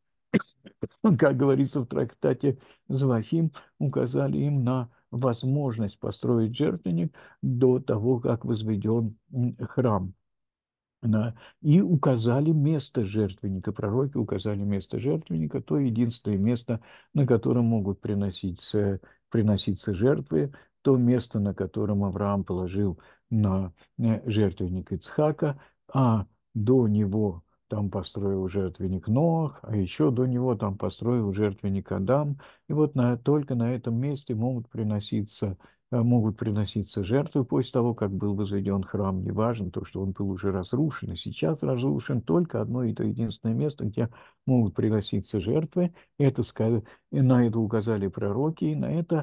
как говорится в трактате Звахим, указали им на возможность построить жертвенник до того, как возведен м, храм. Да, и указали место жертвенника. Пророки указали место жертвенника, то единственное место, на котором могут приноситься, приноситься жертвы, то место, на котором Авраам положил на э, жертвенник Ицхака, а до него там построил жертвенник Ноах, а еще до него там построил жертвенник Адам. И вот на, только на этом месте могут приноситься э, могут приноситься жертвы после того, как был возведен храм. Неважно то, что он был уже разрушен, и сейчас разрушен только одно и то единственное место, где могут приноситься жертвы. Это, ска- и на это указали пророки, и на это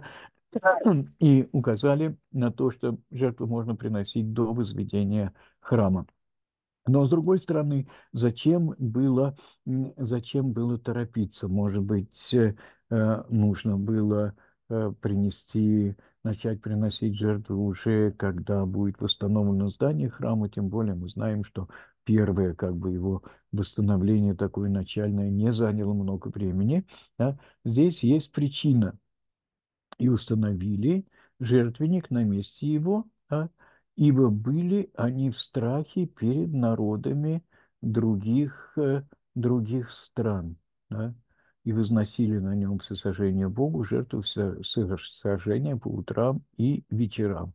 и указали на то, что жертвы можно приносить до возведения храма. Но, с другой стороны, зачем было, м, зачем было торопиться? Может быть, э, э, нужно было э, принести, начать приносить жертвы уже, когда будет восстановлено здание храма, тем более мы знаем, что первое, как бы его восстановление такое начальное не заняло много времени. Да? Здесь есть причина, и установили жертвенник на месте его, да, ибо были они в страхе перед народами других, э, других стран, да, и возносили на нем всесожжение Богу, жертву всесожжения по утрам и вечерам.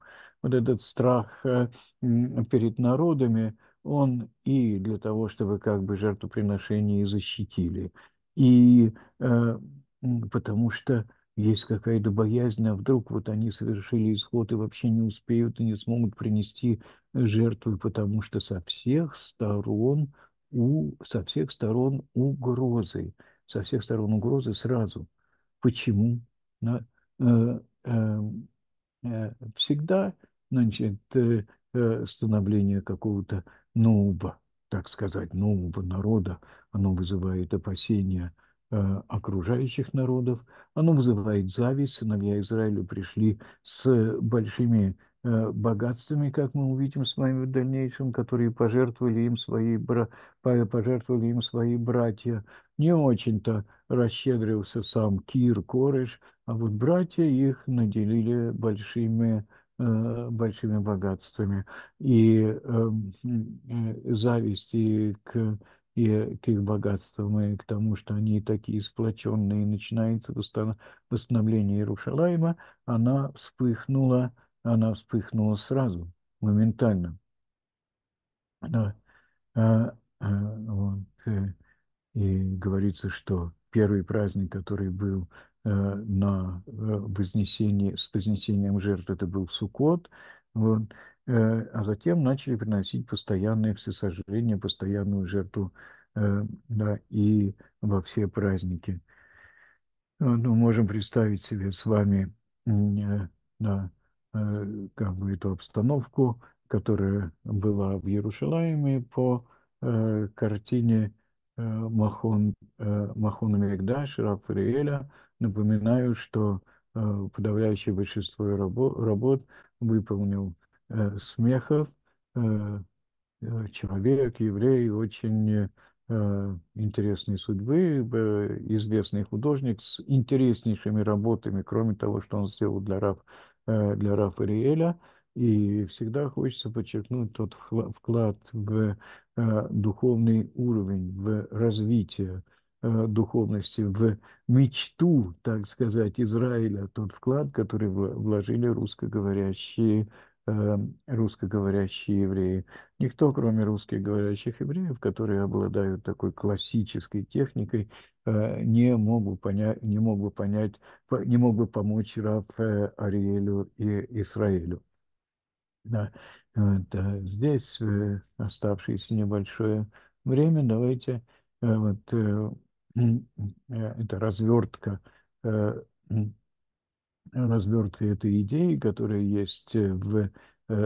вот этот страх э, м, перед народами, он и для того, чтобы как бы жертвоприношения защитили, и э, м, потому что есть какая-то боязнь, а вдруг вот они совершили исход и вообще не успеют и не смогут принести жертвы, потому что со всех сторон, у, со всех сторон угрозы, со всех сторон угрозы сразу. Почему? На- э, э, э, Всегда, значит, э, э, становление какого-то нового, так сказать, нового народа, оно вызывает опасения э, окружающих народов, оно вызывает зависть. Сыновья Израиля пришли с большими э, богатствами, как мы увидим с вами в дальнейшем, которые пожертвовали им свои, бра... по- пожертвовали им свои братья. Не очень-то расщедрился сам Кир Кореш, а вот братья их наделили большими, э, большими богатствами. И э, э, зависть и к, и к их богатствам, и к тому, что они такие сплоченные, и начинается восстан- восстановление Иерушалайма, она вспыхнула, она вспыхнула сразу, моментально. Да. А, а, вот, э, и говорится, что первый праздник, который был э, на э, вознесении, с вознесением жертв, это был Суккот, вот, э, а затем начали приносить постоянное всесожжение, постоянную жертву, э, да, и во все праздники. Ну, ну, можем представить себе с вами м, э, да, э, как бы эту обстановку, которая была в Иерусалиме по э, картине э, Махон, э, Махона Мегдаш, Рафаэля. Напоминаю, что э, подавляющее большинство рабо- работ выполнил э, Смехов, э, э, человек, еврей, очень э, интересной судьбы, э, известный художник с интереснейшими работами, кроме того, что он сделал для Раф, э, для Рафаэля. И всегда хочется подчеркнуть тот вкла- вклад в э, духовный уровень, в развитие э, духовности, в мечту, так сказать, Израиля, тот вклад, который в- вложили русскоговорящие, э, русскоговорящие евреи. Никто, кроме русских говорящих евреев, которые обладают такой классической техникой, э, не мог бы понять, не мог бы понять, по- не мог бы помочь Рав э, Ариэлю и Исраилю. Да. Вот, а здесь э, оставшееся небольшое время давайте э, вот э, м, э, это развертка э, м, развертка этой идеи, которая есть э, в, э,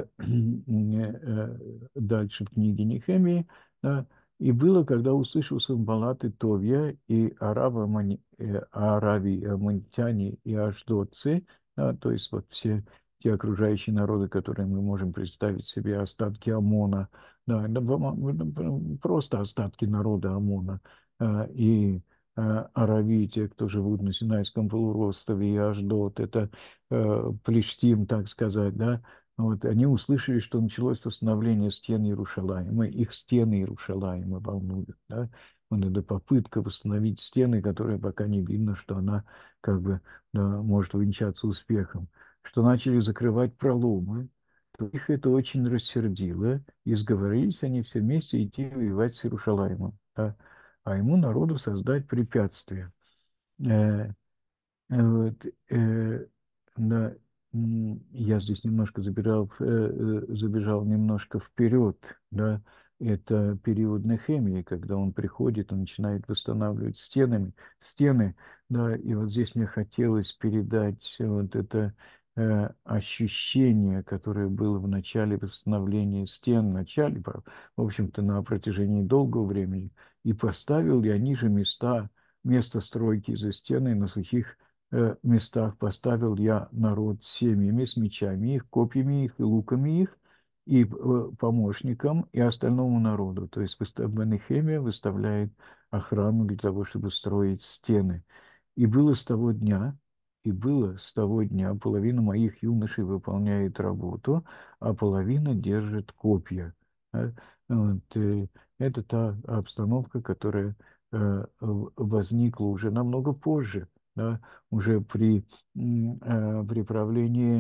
э, дальше в книге Нехемии. Да. И было, когда услышал Санбалат и Товья, и арабы, Мани- э, араби, аммонитяне и аждотцы, да, то есть вот все те окружающие народы, которые мы можем представить себе, остатки Амона, да, да, б- просто остатки народа Амона, а, и э, Аравии, те, кто живут на Синайском полуострове, и Аждот, это э, Плештим, так сказать, да, вот, они услышали, что началось восстановление стен Иерушалаима, их стены Иерушалаима волнуют, да, вот эта попытка восстановить стены, которые пока не видно, что она как бы да, может увенчаться успехом, что начали закрывать проломы, то их это очень рассердило, и сговорились они все вместе идти воевать с Иерушалаимом, да, а ему, народу, создать препятствия. Э, вот, э, да, м, я здесь немножко забирал, э, э, забежал немножко вперед, да, это период Нехемии, когда он приходит и начинает восстанавливать стенами, стены, да, и вот здесь мне хотелось передать вот это э, ощущение, которое было в начале восстановления стен, в начале, в общем-то, на протяжении долгого времени, и поставил я ниже места, место стройки за стеной на сухих э, местах поставил я народ с семьями, с мечами их, копьями их и луками их, и э, помощникам, и остальному народу. То есть выстав- Нехемия выставляет охрану для того, чтобы строить стены. И было с того дня, и было с того дня, половина моих юношей выполняет работу, а половина держит копья. Да. Вот, э, это та обстановка, которая э, в- возникла уже намного позже, да, уже при, м, э, при правлении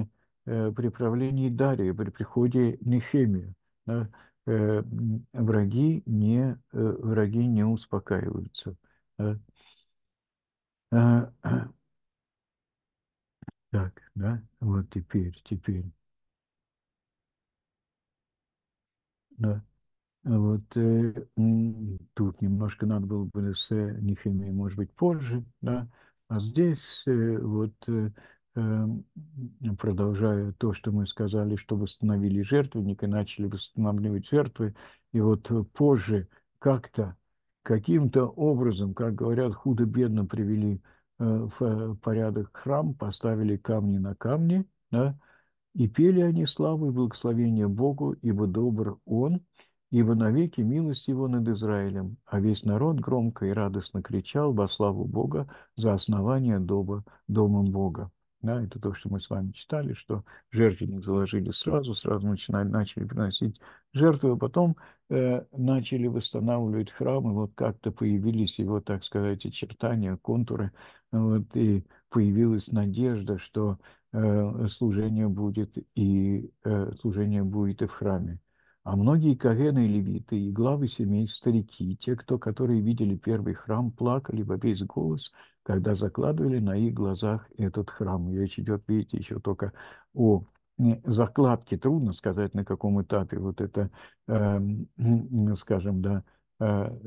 э, при правлении Дария, при приходе Нехемии. Да, э, м, враги не, э, враги не успокаиваются. Да. А, так, да, вот теперь, теперь, да. А вот э, м, тут немножко надо было бы с э, Нефимией, может быть, позже, да, а здесь э, вот э, э, продолжая то, что мы сказали, что восстановили жертвенник и начали восстанавливать жертвы, и вот э, позже как-то, каким-то образом, как говорят, худо-бедно привели э, в э, порядок храм, поставили камни на камни, да, и пели они славу и благословение Богу, ибо добр Он, ибо навеки милость Его над Израилем. А весь народ громко и радостно кричал во славу Бога за основание дома, домом Бога. Да, это то, что мы с вами читали, что жертвенник заложили сразу, сразу начинали, начали приносить жертвы, а потом э, начали восстанавливать храм, и вот как-то появились его, так сказать, очертания, контуры, вот, и появилась надежда, что э, служение будет и э, служение будет и в храме. А многие когэны и левиты, и главы семей, старики, те, кто, которые видели первый храм, плакали во весь голос, когда закладывали на их глазах этот храм. И речь идет, видите, еще только о э, закладке. Трудно сказать, на каком этапе вот это, э, скажем, да, э,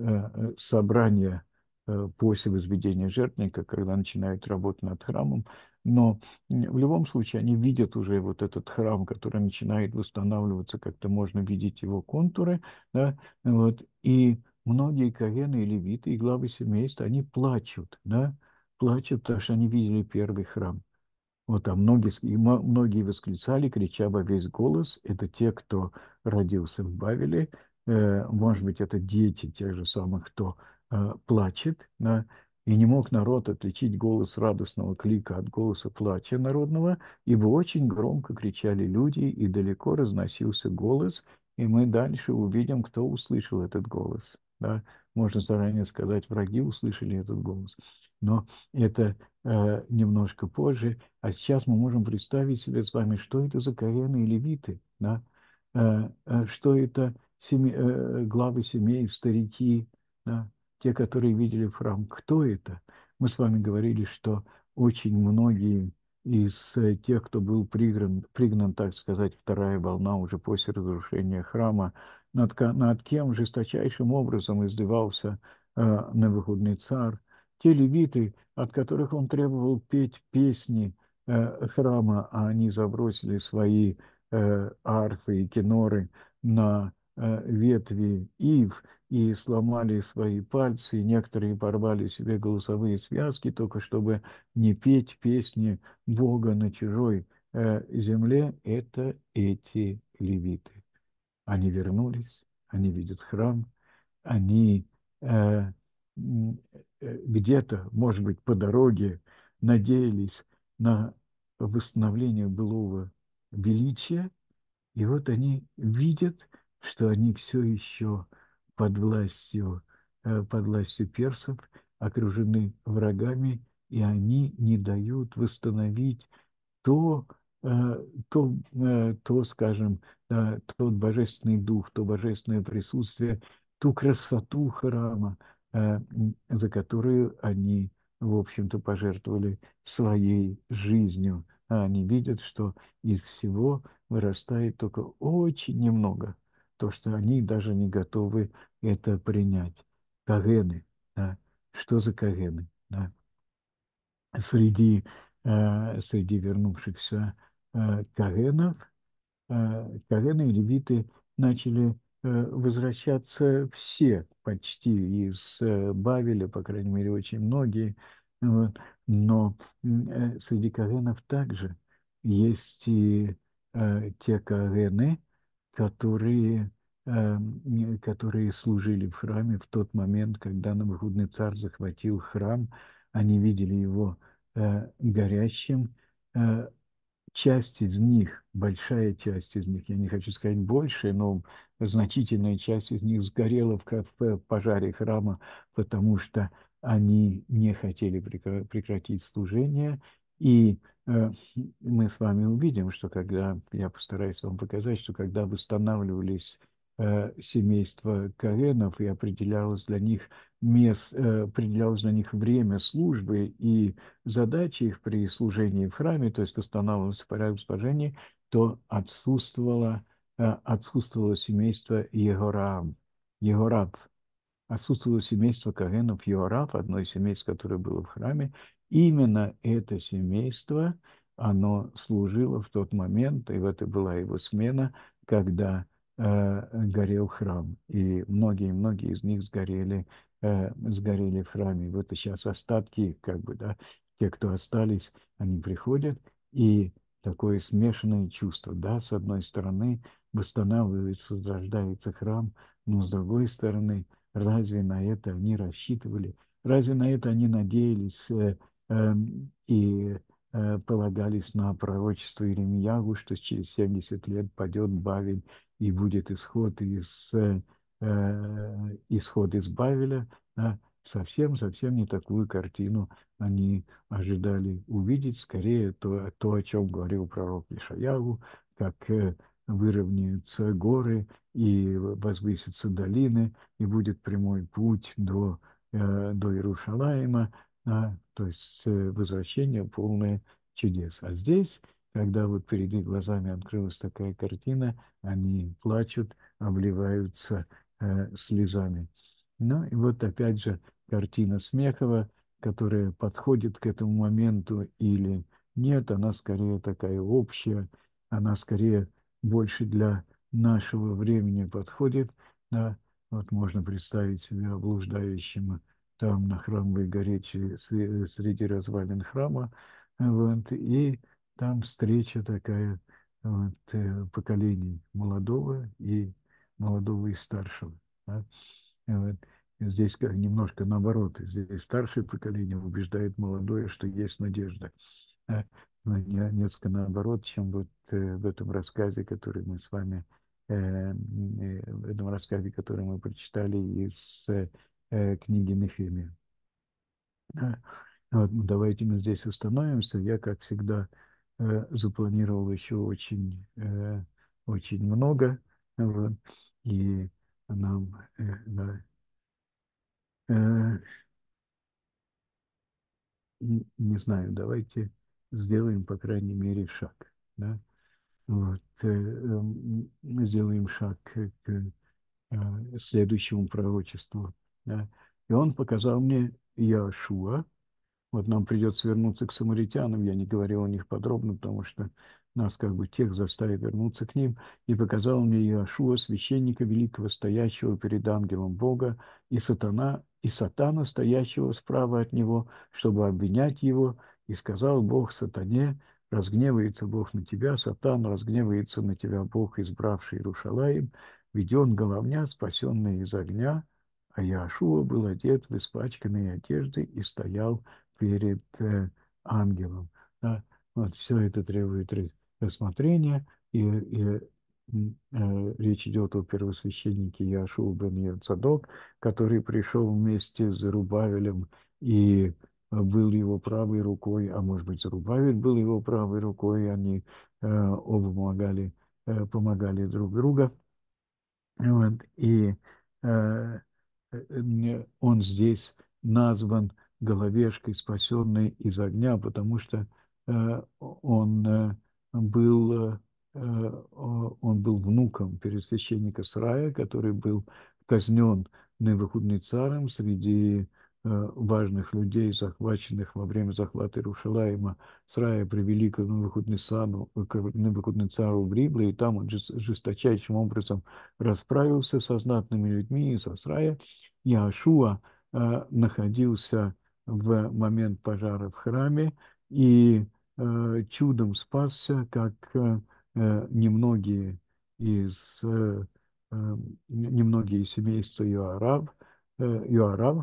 э, собрание э, после возведения жертвника, когда начинают работать над храмом. Но в любом случае они видят уже вот этот храм, который начинает восстанавливаться, как-то можно видеть его контуры, да, вот, и многие коэны и левиты, и главы семейства, они плачут, да, плачут, потому что они видели первый храм. Вот, а многие, и мо- многие восклицали, крича во весь голос, это те, кто родился в Бавеле, э, может быть, это дети тех же самых, кто э, плачет, да, и не мог народ отличить голос радостного клика от голоса плача народного, ибо очень громко кричали люди, и далеко разносился голос, и мы дальше увидим, кто услышал этот голос. Да. Можно заранее сказать, враги услышали этот голос. Но это э, немножко позже. А сейчас мы можем представить себе с вами, что это за коэны и левиты, да? Э, э, что это семи- э, главы семей, старики, да? Те, которые видели храм. Кто это? Мы с вами говорили, что очень многие из э, тех, кто был пригнан, пригнан, так сказать, вторая волна уже после разрушения храма, над, ка- над кем жесточайшим образом издевался э, Навуходоносор, те левиты, от которых он требовал петь песни э, храма, а они забросили свои э, арфы и киноры на э, ветви ив и сломали свои пальцы, и некоторые порвали себе голосовые связки, только чтобы не петь песни Бога на чужой э, земле, это эти левиты. Они вернулись, они видят храм, они э, м, э, где-то, может быть, по дороге надеялись на восстановление былого величия, и вот они видят, что они все еще под властью, э, под властью персов, окружены врагами, и они не дают восстановить то, э, то, э, то, скажем, э, тот божественный дух, то божественное присутствие, ту красоту храма, э, м, за которую они, в общем-то, пожертвовали своей жизнью. А они видят, что из всего вырастает только очень немного, то, что они даже не готовы это принять. Кагены, да. Что за кагены? Да? Среди, э, среди вернувшихся э, кагенов, э, кагены и левиты начали э, возвращаться все почти из э, Бавеля, по крайней мере, очень многие. Вот. Но м, э, среди кагенов также есть и э, те кагены, которые, э, м, которые служили в храме в тот момент, когда Навуходоносор захватил храм. Они видели его э, горящим. Э, часть из них, большая часть из них, я не хочу сказать большая, но значительная часть из них сгорела в, ка- в пожаре храма, потому что они не хотели прека- прекратить служение, И э, мы с вами увидим, что когда, я постараюсь вам показать, что когда восстанавливались э, семейства Коэнов и определялось для них мест, э, определялось для них время службы и задачи их при служении в храме, то есть восстанавливалось порядок служения, то отсутствовало, э, отсутствовало семейство Егорам, Егорат. Отсутствовало семейство Коэнов Йоарав, одно из семейств, которое было в храме. Именно это семейство, оно служило в тот момент, и в это была его смена, когда э, горел храм. И многие-многие из них сгорели, э, сгорели в храме. Вот и сейчас остатки, как бы, да, те, кто остались, они приходят, и такое смешанное чувство, да, с одной стороны восстанавливается, возрождается храм, но с другой стороны, разве на это они рассчитывали? Разве на это они надеялись э, э, и э, полагались на пророчество Иеремиягу, что через семьдесят лет падет Бавель и будет исход из, э, э, исход из Бавеля? Да? Совсем-совсем не такую картину они ожидали увидеть. Скорее то, то о чем говорил пророк Ишаягу, как э, выровняются горы и возвысятся долины, и будет прямой путь до, э, до Иерушалаима, да, то есть э, возвращение полное чудес. А здесь, когда вот перед их глазами открылась такая картина, они плачут, обливаются э, слезами. Ну и вот опять же картина Смехова, которая подходит к этому моменту или нет, она скорее такая общая, она скорее больше для нашего времени подходит. Да, вот можно представить себя блуждающим там на Храмовой горе среди развалин храма, вот, и там встреча такая вот, э, поколений молодого и молодого и старшего. Да. Вот. Здесь как немножко наоборот. Здесь старшее поколение убеждает молодое, что есть надежда. А, ну, не- несколько наоборот, чем вот э, в этом рассказе, который мы с вами э, э, в этом рассказе, который мы прочитали из э, э, книги Нехемия. Да. Вот, ну, давайте мы здесь остановимся. Я, как всегда, э, запланировал еще очень, э, очень много. Вот, и нам, э, да, э, не, не знаю, давайте сделаем, по крайней мере, шаг. Да? Вот, э, эм, мы сделаем шаг к, к э, следующему пророчеству. Да? И он показал мне Иошуа. Вот нам придется вернуться к самаритянам, я не говорил о них подробно, потому что нас как бы тех заставит вернуться к ним. И показал мне Иошуа, священника великого, стоящего перед ангелом Бога, и сатана, и сатана, стоящего справа от него, чтобы обвинять его. И сказал Бог сатане: разгневается Бог на тебя, сатан, разгневается на тебя Бог, избравший Иерушалаим, ведь он головня, спасенный из огня. А Иошуа был одет в испачканные одежды и стоял перед э, ангелом. Да? Вот все это требует рассмотрения, и, и э, речь идет о первосвященнике Иошуа бен Йоцадок, который пришел вместе с Зарубавелем и был его правой рукой, а может быть, Зарубавель был его правой рукой, и они э, оба помогали, э, помогали друг другу. Вот, и э, э, он здесь назван головешкой, спасенной из огня, потому что э, он э, был, э, э, он был внуком первосвященника Срая, который был казнен Навуходоносором среди э, важных людей, захваченных во время захвата Иерушалаима. Срая привели к Навуходоносору, к Навуходоносору в Рибле, и там он жесточайшим образом расправился со знатными людьми и со Срая. Иошуа э, находился в момент пожара в храме и э, чудом спасся, как э, э, немногие из э, э, немногие из семейства Иоарав, э, Иоарав,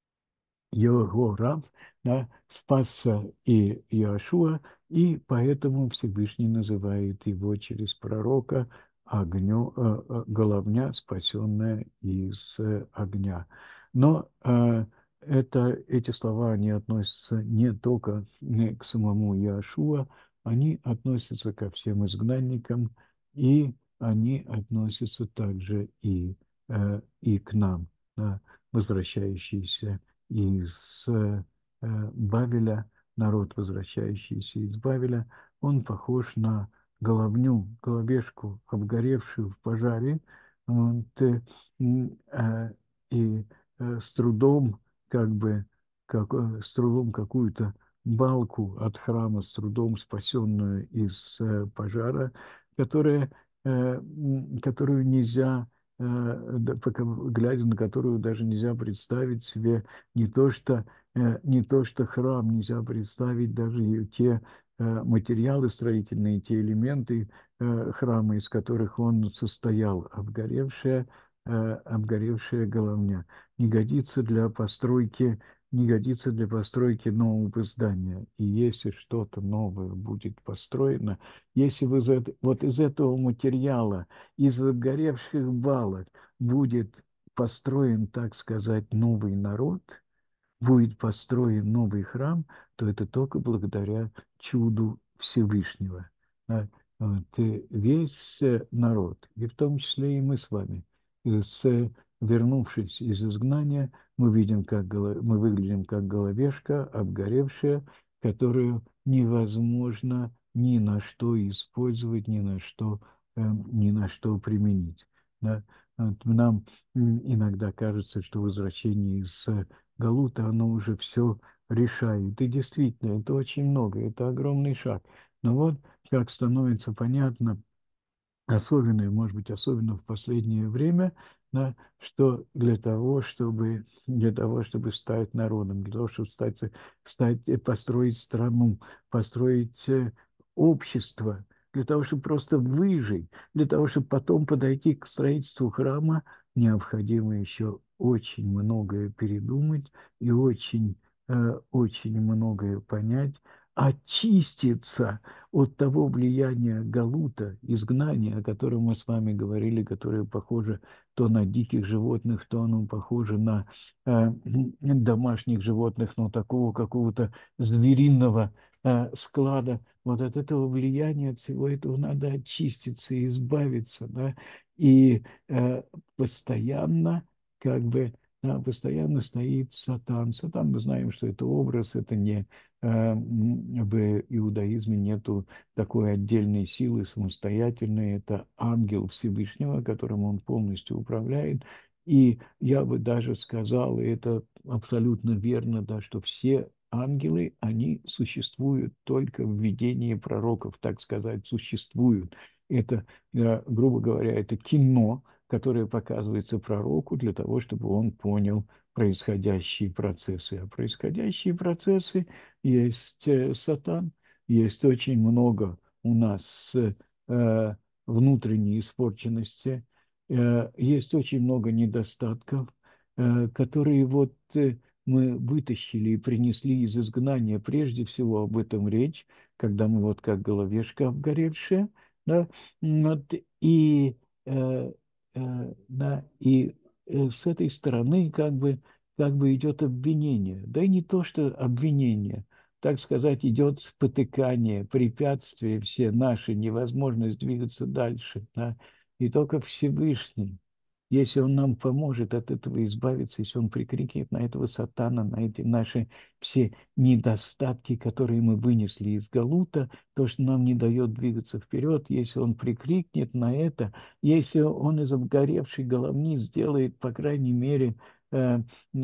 Йеорав, да, спасся и Иошуа, и поэтому Всевышний называет его через пророка огню, э, э, головня, спасенная из э, огня. Но э, это, эти слова, они относятся не только э, к самому Иошуа, они относятся ко всем изгнанникам, и они относятся также и, э, и к нам, да, возвращающиеся из э, Бавеля, народ, возвращающийся из Бавеля, он похож на головню, головешку, обгоревшую в пожаре, вот, э, э, и э, с трудом, как бы, как, э, с трудом какую-то балку от храма, с трудом спасенную из э, пожара, которая, э, м, которую нельзя, э, да, пока- глядя на которую даже нельзя представить себе не то что, э, не то что храм, нельзя представить даже и те э, материалы строительные, те элементы э, храма, из которых он состоял, обгоревшая, э, обгоревшая головня не годится для постройки, не годится для постройки нового здания. И если что-то новое будет построено, если вы из вот из этого материала, из загоревших балок будет построен, так сказать, новый народ, будет построен новый храм, то это только благодаря чуду Всевышнего. А, вот, и весь э, народ, и в том числе и мы с вами, э, с, вернувшись из изгнания, мы видим, как голо- мы выглядим как головешка, обгоревшая, которую невозможно ни на что использовать, ни на что, э, ни на что применить. Да? Вот нам м, иногда кажется, что возвращение из э, Галута, оно уже все решает. И действительно, это очень много, это огромный шаг. Но вот как становится понятно, особенно, и, может быть, особенно в последнее время, да, что для того, чтобы, для того, чтобы стать народом, для того, чтобы стать, стать, э, построить страну, построить э, общество, для того, чтобы просто выжить, для того, чтобы потом подойти к строительству храма, необходимо еще очень многое передумать и очень, э, очень многое понять, очиститься от того влияния галута, изгнания, о котором мы с вами говорили, которое похоже то на диких животных, то оно похоже на э, домашних животных, но такого какого-то звериного э, склада. Вот от этого влияния, от всего этого надо очиститься и избавиться, да, и э, постоянно, как бы, да, постоянно стоит сатан. Сатан, мы знаем, что это образ, это не э, в иудаизме нету такой отдельной силы самостоятельной. Это ангел Всевышнего, которым он полностью управляет. И я бы даже сказал, и это абсолютно верно, да, что все ангелы, они существуют только в видении пророков, так сказать, существуют. Это, э, грубо говоря, это кино, которое показывается пророку для того, чтобы он понял происходящие процессы. А происходящие процессы есть э, сатан, есть очень много у нас э, внутренней испорченности, э, есть очень много недостатков, э, которые вот э, мы вытащили и принесли из изгнания. Прежде всего об этом речь, когда мы вот как головешка обгоревшая, да, вот, и, э, э, да, и э, с этой стороны как бы как бы идет обвинение. Да и не то, что обвинение, так сказать, идет спотыкание, препятствия все наши, невозможность двигаться дальше. Да? И только Всевышний, если Он нам поможет от этого избавиться, если Он прикрикнет на этого сатана, на эти наши все недостатки, которые мы вынесли из Галута, то, что нам не дает двигаться вперед, если Он прикрикнет на это, если Он из обгоревшей головни сделает, по крайней мере, э,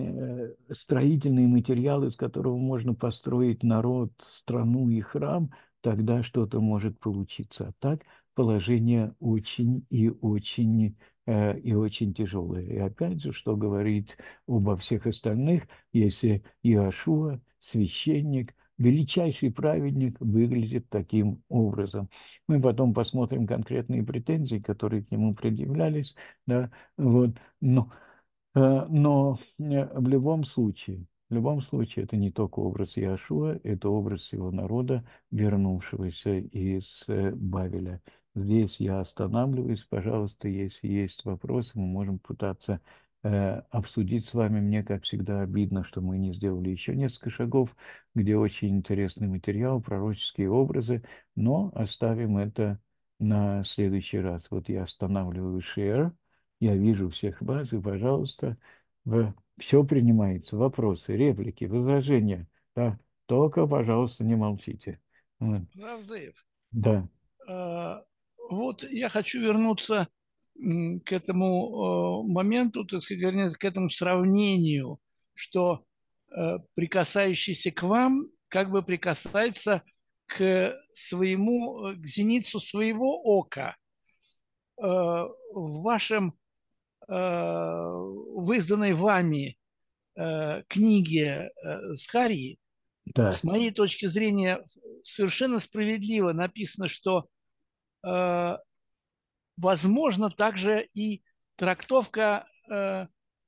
э, строительный материал, из которого можно построить народ, страну и храм, тогда что-то может получиться. А так положение очень и очень э, и очень тяжелое. И опять же, что говорить обо всех остальных, если Иошуа, священник, величайший праведник, выглядит таким образом. Мы потом посмотрим конкретные претензии, которые к нему предъявлялись, да, вот, но Э, Но э, в любом случае, в любом случае, это не только образ Иошуа, это образ всего народа, вернувшегося из э, Бавеля. Здесь я останавливаюсь, пожалуйста, если есть вопросы, мы можем пытаться э, обсудить с вами. Мне, как всегда, обидно, что мы не сделали еще несколько шагов, где очень интересный материал, пророческие образы, но оставим это на следующий раз. Вот я останавливаю share, я вижу всех вас, и, пожалуйста, все принимается. Вопросы, реплики, возражения. Да, только, пожалуйста, не молчите. Вот. Равзеев, Да, а, вот я хочу вернуться м, к этому э, моменту, так сказать, вернее, к этому сравнению, что э, прикасающийся к вам как бы прикасается к своему, э, к зеницу своего ока. Э, В вашем, э, в изданной вами э, книге э, Захарии, с да. моей точки зрения, совершенно справедливо написано, что э, возможно также и трактовка, э,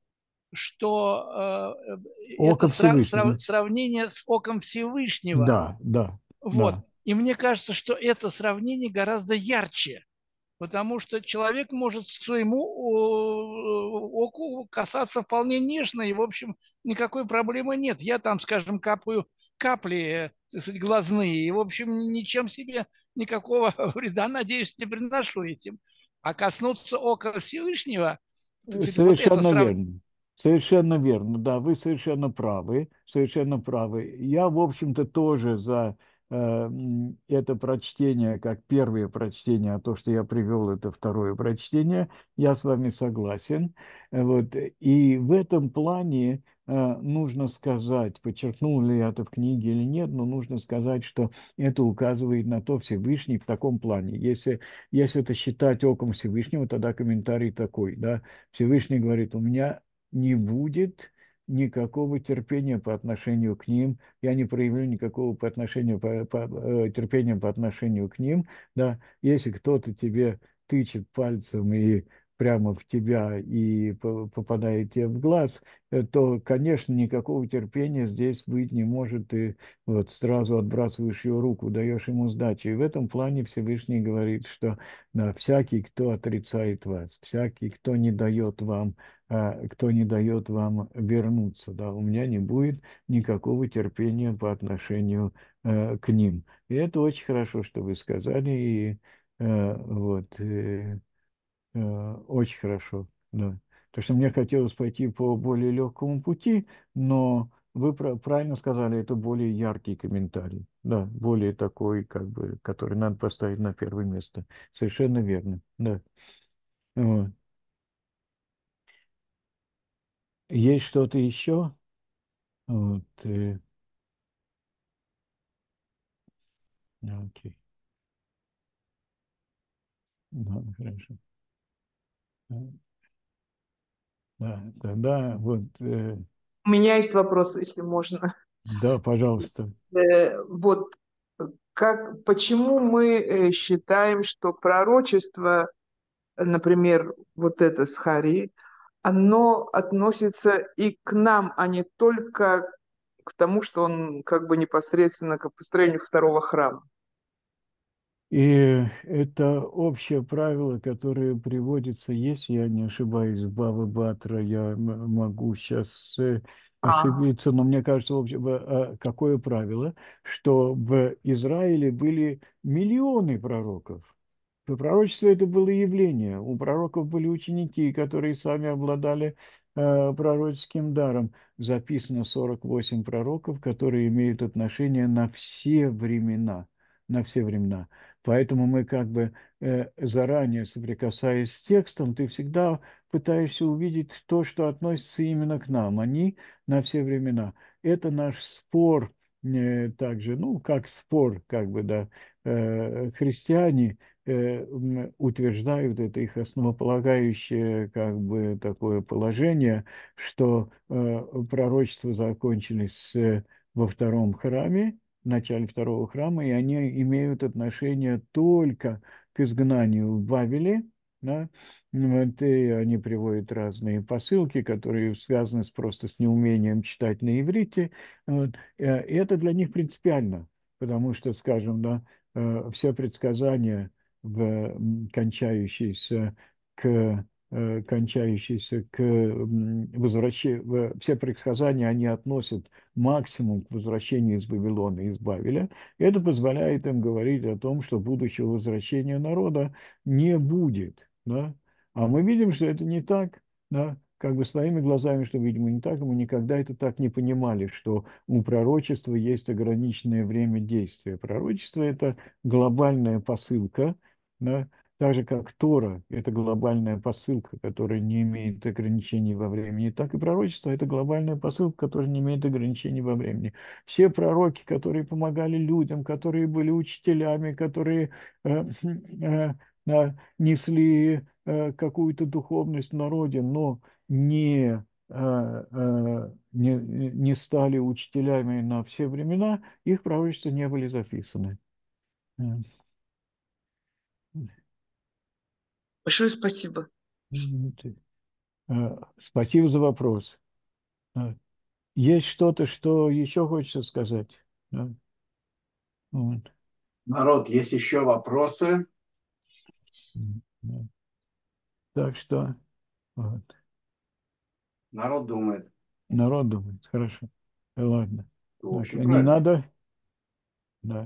что э, это Око сра- сра- Всевышнего. сравнение с оком Всевышнего. Да, да, Вот. да. И мне кажется, что это сравнение гораздо ярче, потому что человек может своему оку касаться вполне нежно, и, в общем, никакой проблемы нет. Я там, скажем, капаю капли, так сказать, глазные, и, в общем, ничем себе никакого вреда, надеюсь, не приношу этим. А коснуться ока Всевышнего, так сказать, вот это Совершенно сравнение. верно. Совершенно верно, да, вы совершенно правы, совершенно правы. Я, в общем-то, тоже за э, м, это прочтение, как первое прочтение, а то, что я привел, это второе прочтение, я с вами согласен. Э, Вот. И в этом плане э, нужно сказать, подчеркнул ли я это в книге или нет, но нужно сказать, что это указывает на то Всевышний в таком плане. Если, если это считать оком Всевышнего, тогда комментарий такой, да, Всевышний говорит, у меня не будет никакого терпения по отношению к ним, я не проявлю никакого по отношению, по, по, э, терпения по отношению к ним, да, если кто-то тебе тычет пальцем и прямо в тебя и по- попадает тебе в глаз, э, то, конечно, никакого терпения здесь быть не может, ты вот сразу отбрасываешь его руку, даешь ему сдачу. И в этом плане Всевышний говорит, что да, всякий, кто отрицает вас, всякий, кто не дает вам, а, кто не дает вам вернуться, да, у меня не будет никакого терпения по отношению э, к ним. И это очень хорошо, что вы сказали, и э, вот, э, э, очень хорошо, да. Так что мне хотелось пойти по более легкому пути, но вы пра- правильно сказали, это более яркий комментарий, да, более такой, как бы, который надо поставить на первое место. Совершенно верно, да. Вот. Есть что-то еще? Вот, э, окей, да, хорошо. Да, да, тогда вот, э, У меня есть вопрос, если можно. да, пожалуйста. Э, Вот как, почему мы э, считаем, что пророчество, например, вот это с Хари, оно относится и к нам, а не только к тому, что он как бы непосредственно к построению второго храма? И это общее правило, которое приводится, если я не ошибаюсь, в Бава Батра, я м- могу сейчас А, ошибиться, но мне кажется, в общем, э, а, какое правило, что в Израиле были миллионы пророков. И пророчество это было явление. У пророков были ученики, которые сами обладали э, пророческим даром. Записано сорок восемь пророков, которые имеют отношение на все времена. На все времена. Поэтому мы как бы э, заранее соприкасаясь с текстом, ты всегда пытаешься увидеть то, что относится именно к нам. Они на все времена. Это наш спор э, также, ну, как спор, как бы, да, э, христиане э, м, утверждают, это их основополагающее как бы такое положение, что э, пророчества закончились э, во втором храме, в начале второго храма, и они имеют отношение только к изгнанию в Вавиле, да. Ну, вот, и они приводят разные посылки, которые связаны с, просто с неумением читать на иврите. Вот. Э, И это для них принципиально, потому что, скажем, да, э, все предсказания, в, м, кончающиеся к э, кончающийся к возвращению, все предсказания они относят максимум к возвращению из Вавилона, из Бавеля. Это позволяет им говорить о том, что будущего возвращения народа не будет. Да? А мы видим, что это не так. Да? Как бы своими глазами, что, видимо, не так, и мы никогда это так не понимали, что у пророчества есть ограниченное время действия. Пророчество – это глобальная посылка, да? Так же, как Тора – это глобальная посылка, которая не имеет ограничений во времени, так и пророчество – это глобальная посылка, которая не имеет ограничений во времени. Все пророки, которые помогали людям, которые были учителями, которые э, э, э, несли э, какую-то духовность в народе, но не, э, э, не, не стали учителями на все времена, их пророчества не были записаны. Э, Большое спасибо. э, Спасибо за вопрос. Э, Есть что-то, что еще хочется сказать? Да? Вот. Народ, есть еще вопросы? Да. Так что вот. Народ думает. Народ думает, хорошо. Да ладно. В Так, общем, не правильно. надо. Да.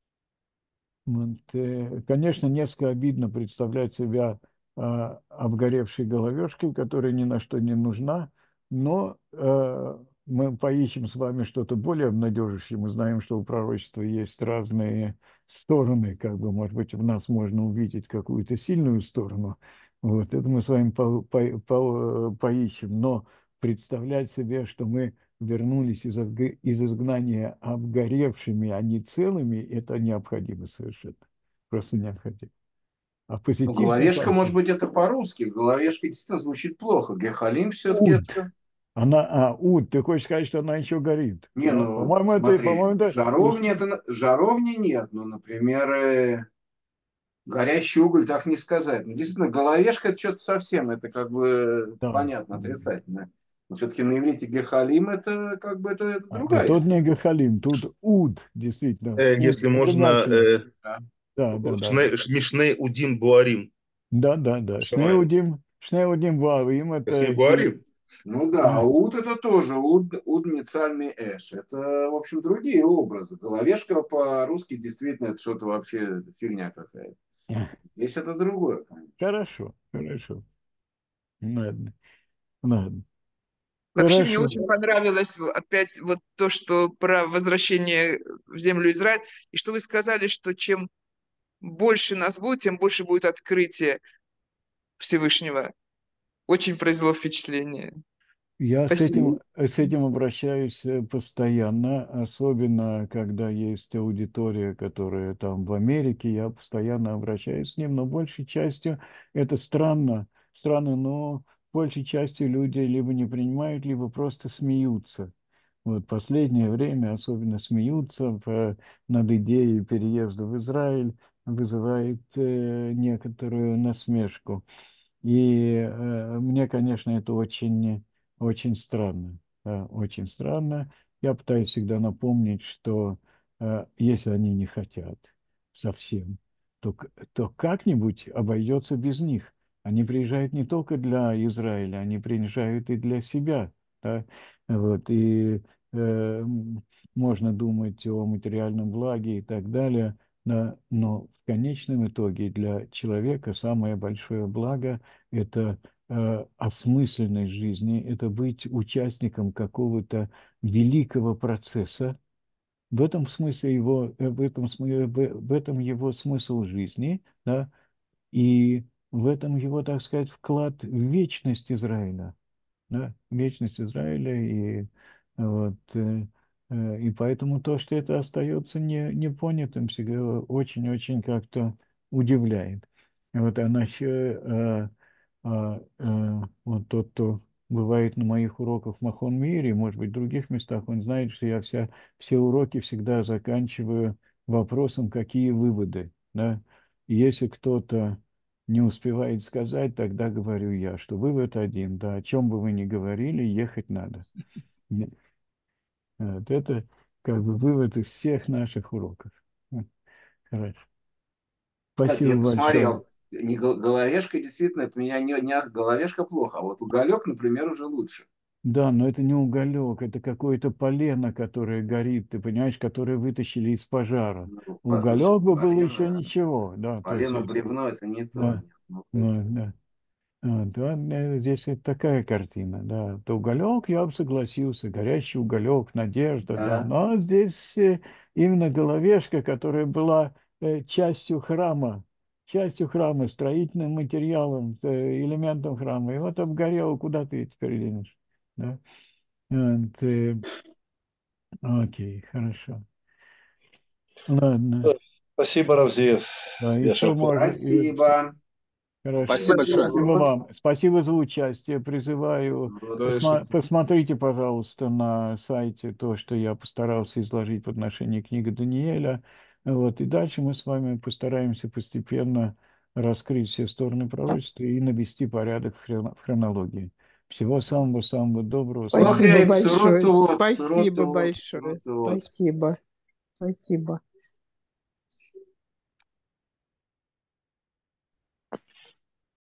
Вот, э, конечно, несколько обидно представлять себя а, обгоревшей головешкой, которая ни на что не нужна, но э, мы поищем с вами что-то более обнадеживающее. Мы знаем, что у пророчества есть разные стороны, как бы, может быть, в нас можно увидеть какую-то сильную сторону. Вот, это мы с вами по, по- по- поищем. Но представлять себе, что мы вернулись из, изг- из изгнания обгоревшими, а не целыми, это необходимо совершенно. Просто необходимо. А в Ну, позитивном головешка, может плане быть, это по-русски. Головешка действительно звучит плохо. Гехалим все-таки уд. это... Она, а, уд, ты хочешь сказать, что она еще горит? Не, Да, ну, по-моему, это, смотри, по-моему, это ус- жаровни, это... Жаровни нет. Ну, например, э, горящий уголь, так не сказать. Ну, действительно, головешка это что-то совсем, это как бы да. понятно, отрицательно. Но все-таки на иврите гехалим это как бы это, это А, а другая тут не история. гахалим, тут уд, действительно, Э, уд. Если Это можно, мясо. э, Да. Да, да, да. Шне- Мишней Удим Буарим. Да, да, да. Шамаем. Шнеудим, Шнеудим Вавим, Точнее, это пи- Буарим. Ну да, а а, уд это тоже уд, уд нейтральный эш. Это, в общем, другие образы. Головешка по-русски действительно это что-то вообще фигня какая-то. а. Здесь это другое, конечно. Хорошо, хорошо. Ладно, ладно. Вообще мне Хорошо. очень понравилось в- опять вот то, что про возвращение в землю Израиль, и что вы сказали, что чем больше нас будет, тем больше будет открытие Всевышнего. Очень произвело впечатление. Я с Спасибо. этим, с этим обращаюсь э, постоянно, особенно когда есть аудитория, которая там в Америке, я постоянно обращаюсь с ним, но большей частью это странно, странно, но большей частью люди либо не принимают, либо просто смеются. Вот последнее время особенно смеются в- над идеей переезда в Израиль, вызывает э, некоторую насмешку. И э, мне, конечно, это очень, очень странно. Да, очень странно. Я пытаюсь всегда напомнить, что э, если они не хотят совсем, то, к- то как-нибудь обойдется без них. Они приезжают не только для Израиля, они приезжают и для себя. Да? Вот, и э, м, можно думать о материальном благе и так далее, да, но в конечном итоге для человека самое большое благо это э, осмысленность жизни, это быть участником какого-то великого процесса. В этом смысле его, э, в этом, смы- в, в этом его смысл жизни, да, и в этом его, так сказать, вклад в вечность Израиля, да, вечность Израиля, и вот, э, э, и поэтому то, что это остается не, непонятым, всегда очень-очень как-то удивляет. Вот, а насчет, а, э, вот тот, кто бывает на моих уроках в Махон Мире, может быть, в других местах, он знает, что я вся, все уроки всегда заканчиваю вопросом, какие выводы, да. И если кто-то не успевает сказать, тогда говорю я, что вывод один, да, о чем бы вы ни говорили, ехать надо. Не- Вот это как бы вывод из всех наших уроков. Вот, хорошо. Кстати, я Спасибо большое. посмотрел, Не гол- головешка, действительно, это меня не, не головешка плохо, а вот уголек, например, уже лучше. Да, но это не уголек, это какое-то полено, которое горит, ты понимаешь, которое вытащили из пожара. Ну, послушай, Уголек бы было еще полено, ничего, да, то есть, полено если- бревно это не то. да, Ну, да, это- да. А, да, э, здесь вот такая картина, да. То уголек, я бы согласился, горящий уголек, надежда, да. да. Но здесь э, именно головешка, которая была э, частью храма, частью храма, строительным материалом, э, элементом храма. И вот обгорело, куда ты ее теперь денешь? Да? Вот, э, окей, хорошо. Ладно. Спасибо, Равзиев. Да, еще Яшапур. можно... и вс- Спасибо. Хорошо. Спасибо большое. Спасибо Вот, вам. Спасибо за участие. Призываю, Вот. Да, посма- посмотрите, пожалуйста, на сайте то, что я постарался изложить в отношении книги Даниэля. Вот. И дальше мы с вами постараемся постепенно раскрыть все стороны пророчества и навести порядок в хрон- в хронологии. Всего самого-самого доброго. Слава спасибо Окей, большое. псуруту, Спасибо псуруту, большое. псуруту. Спасибо. Спасибо.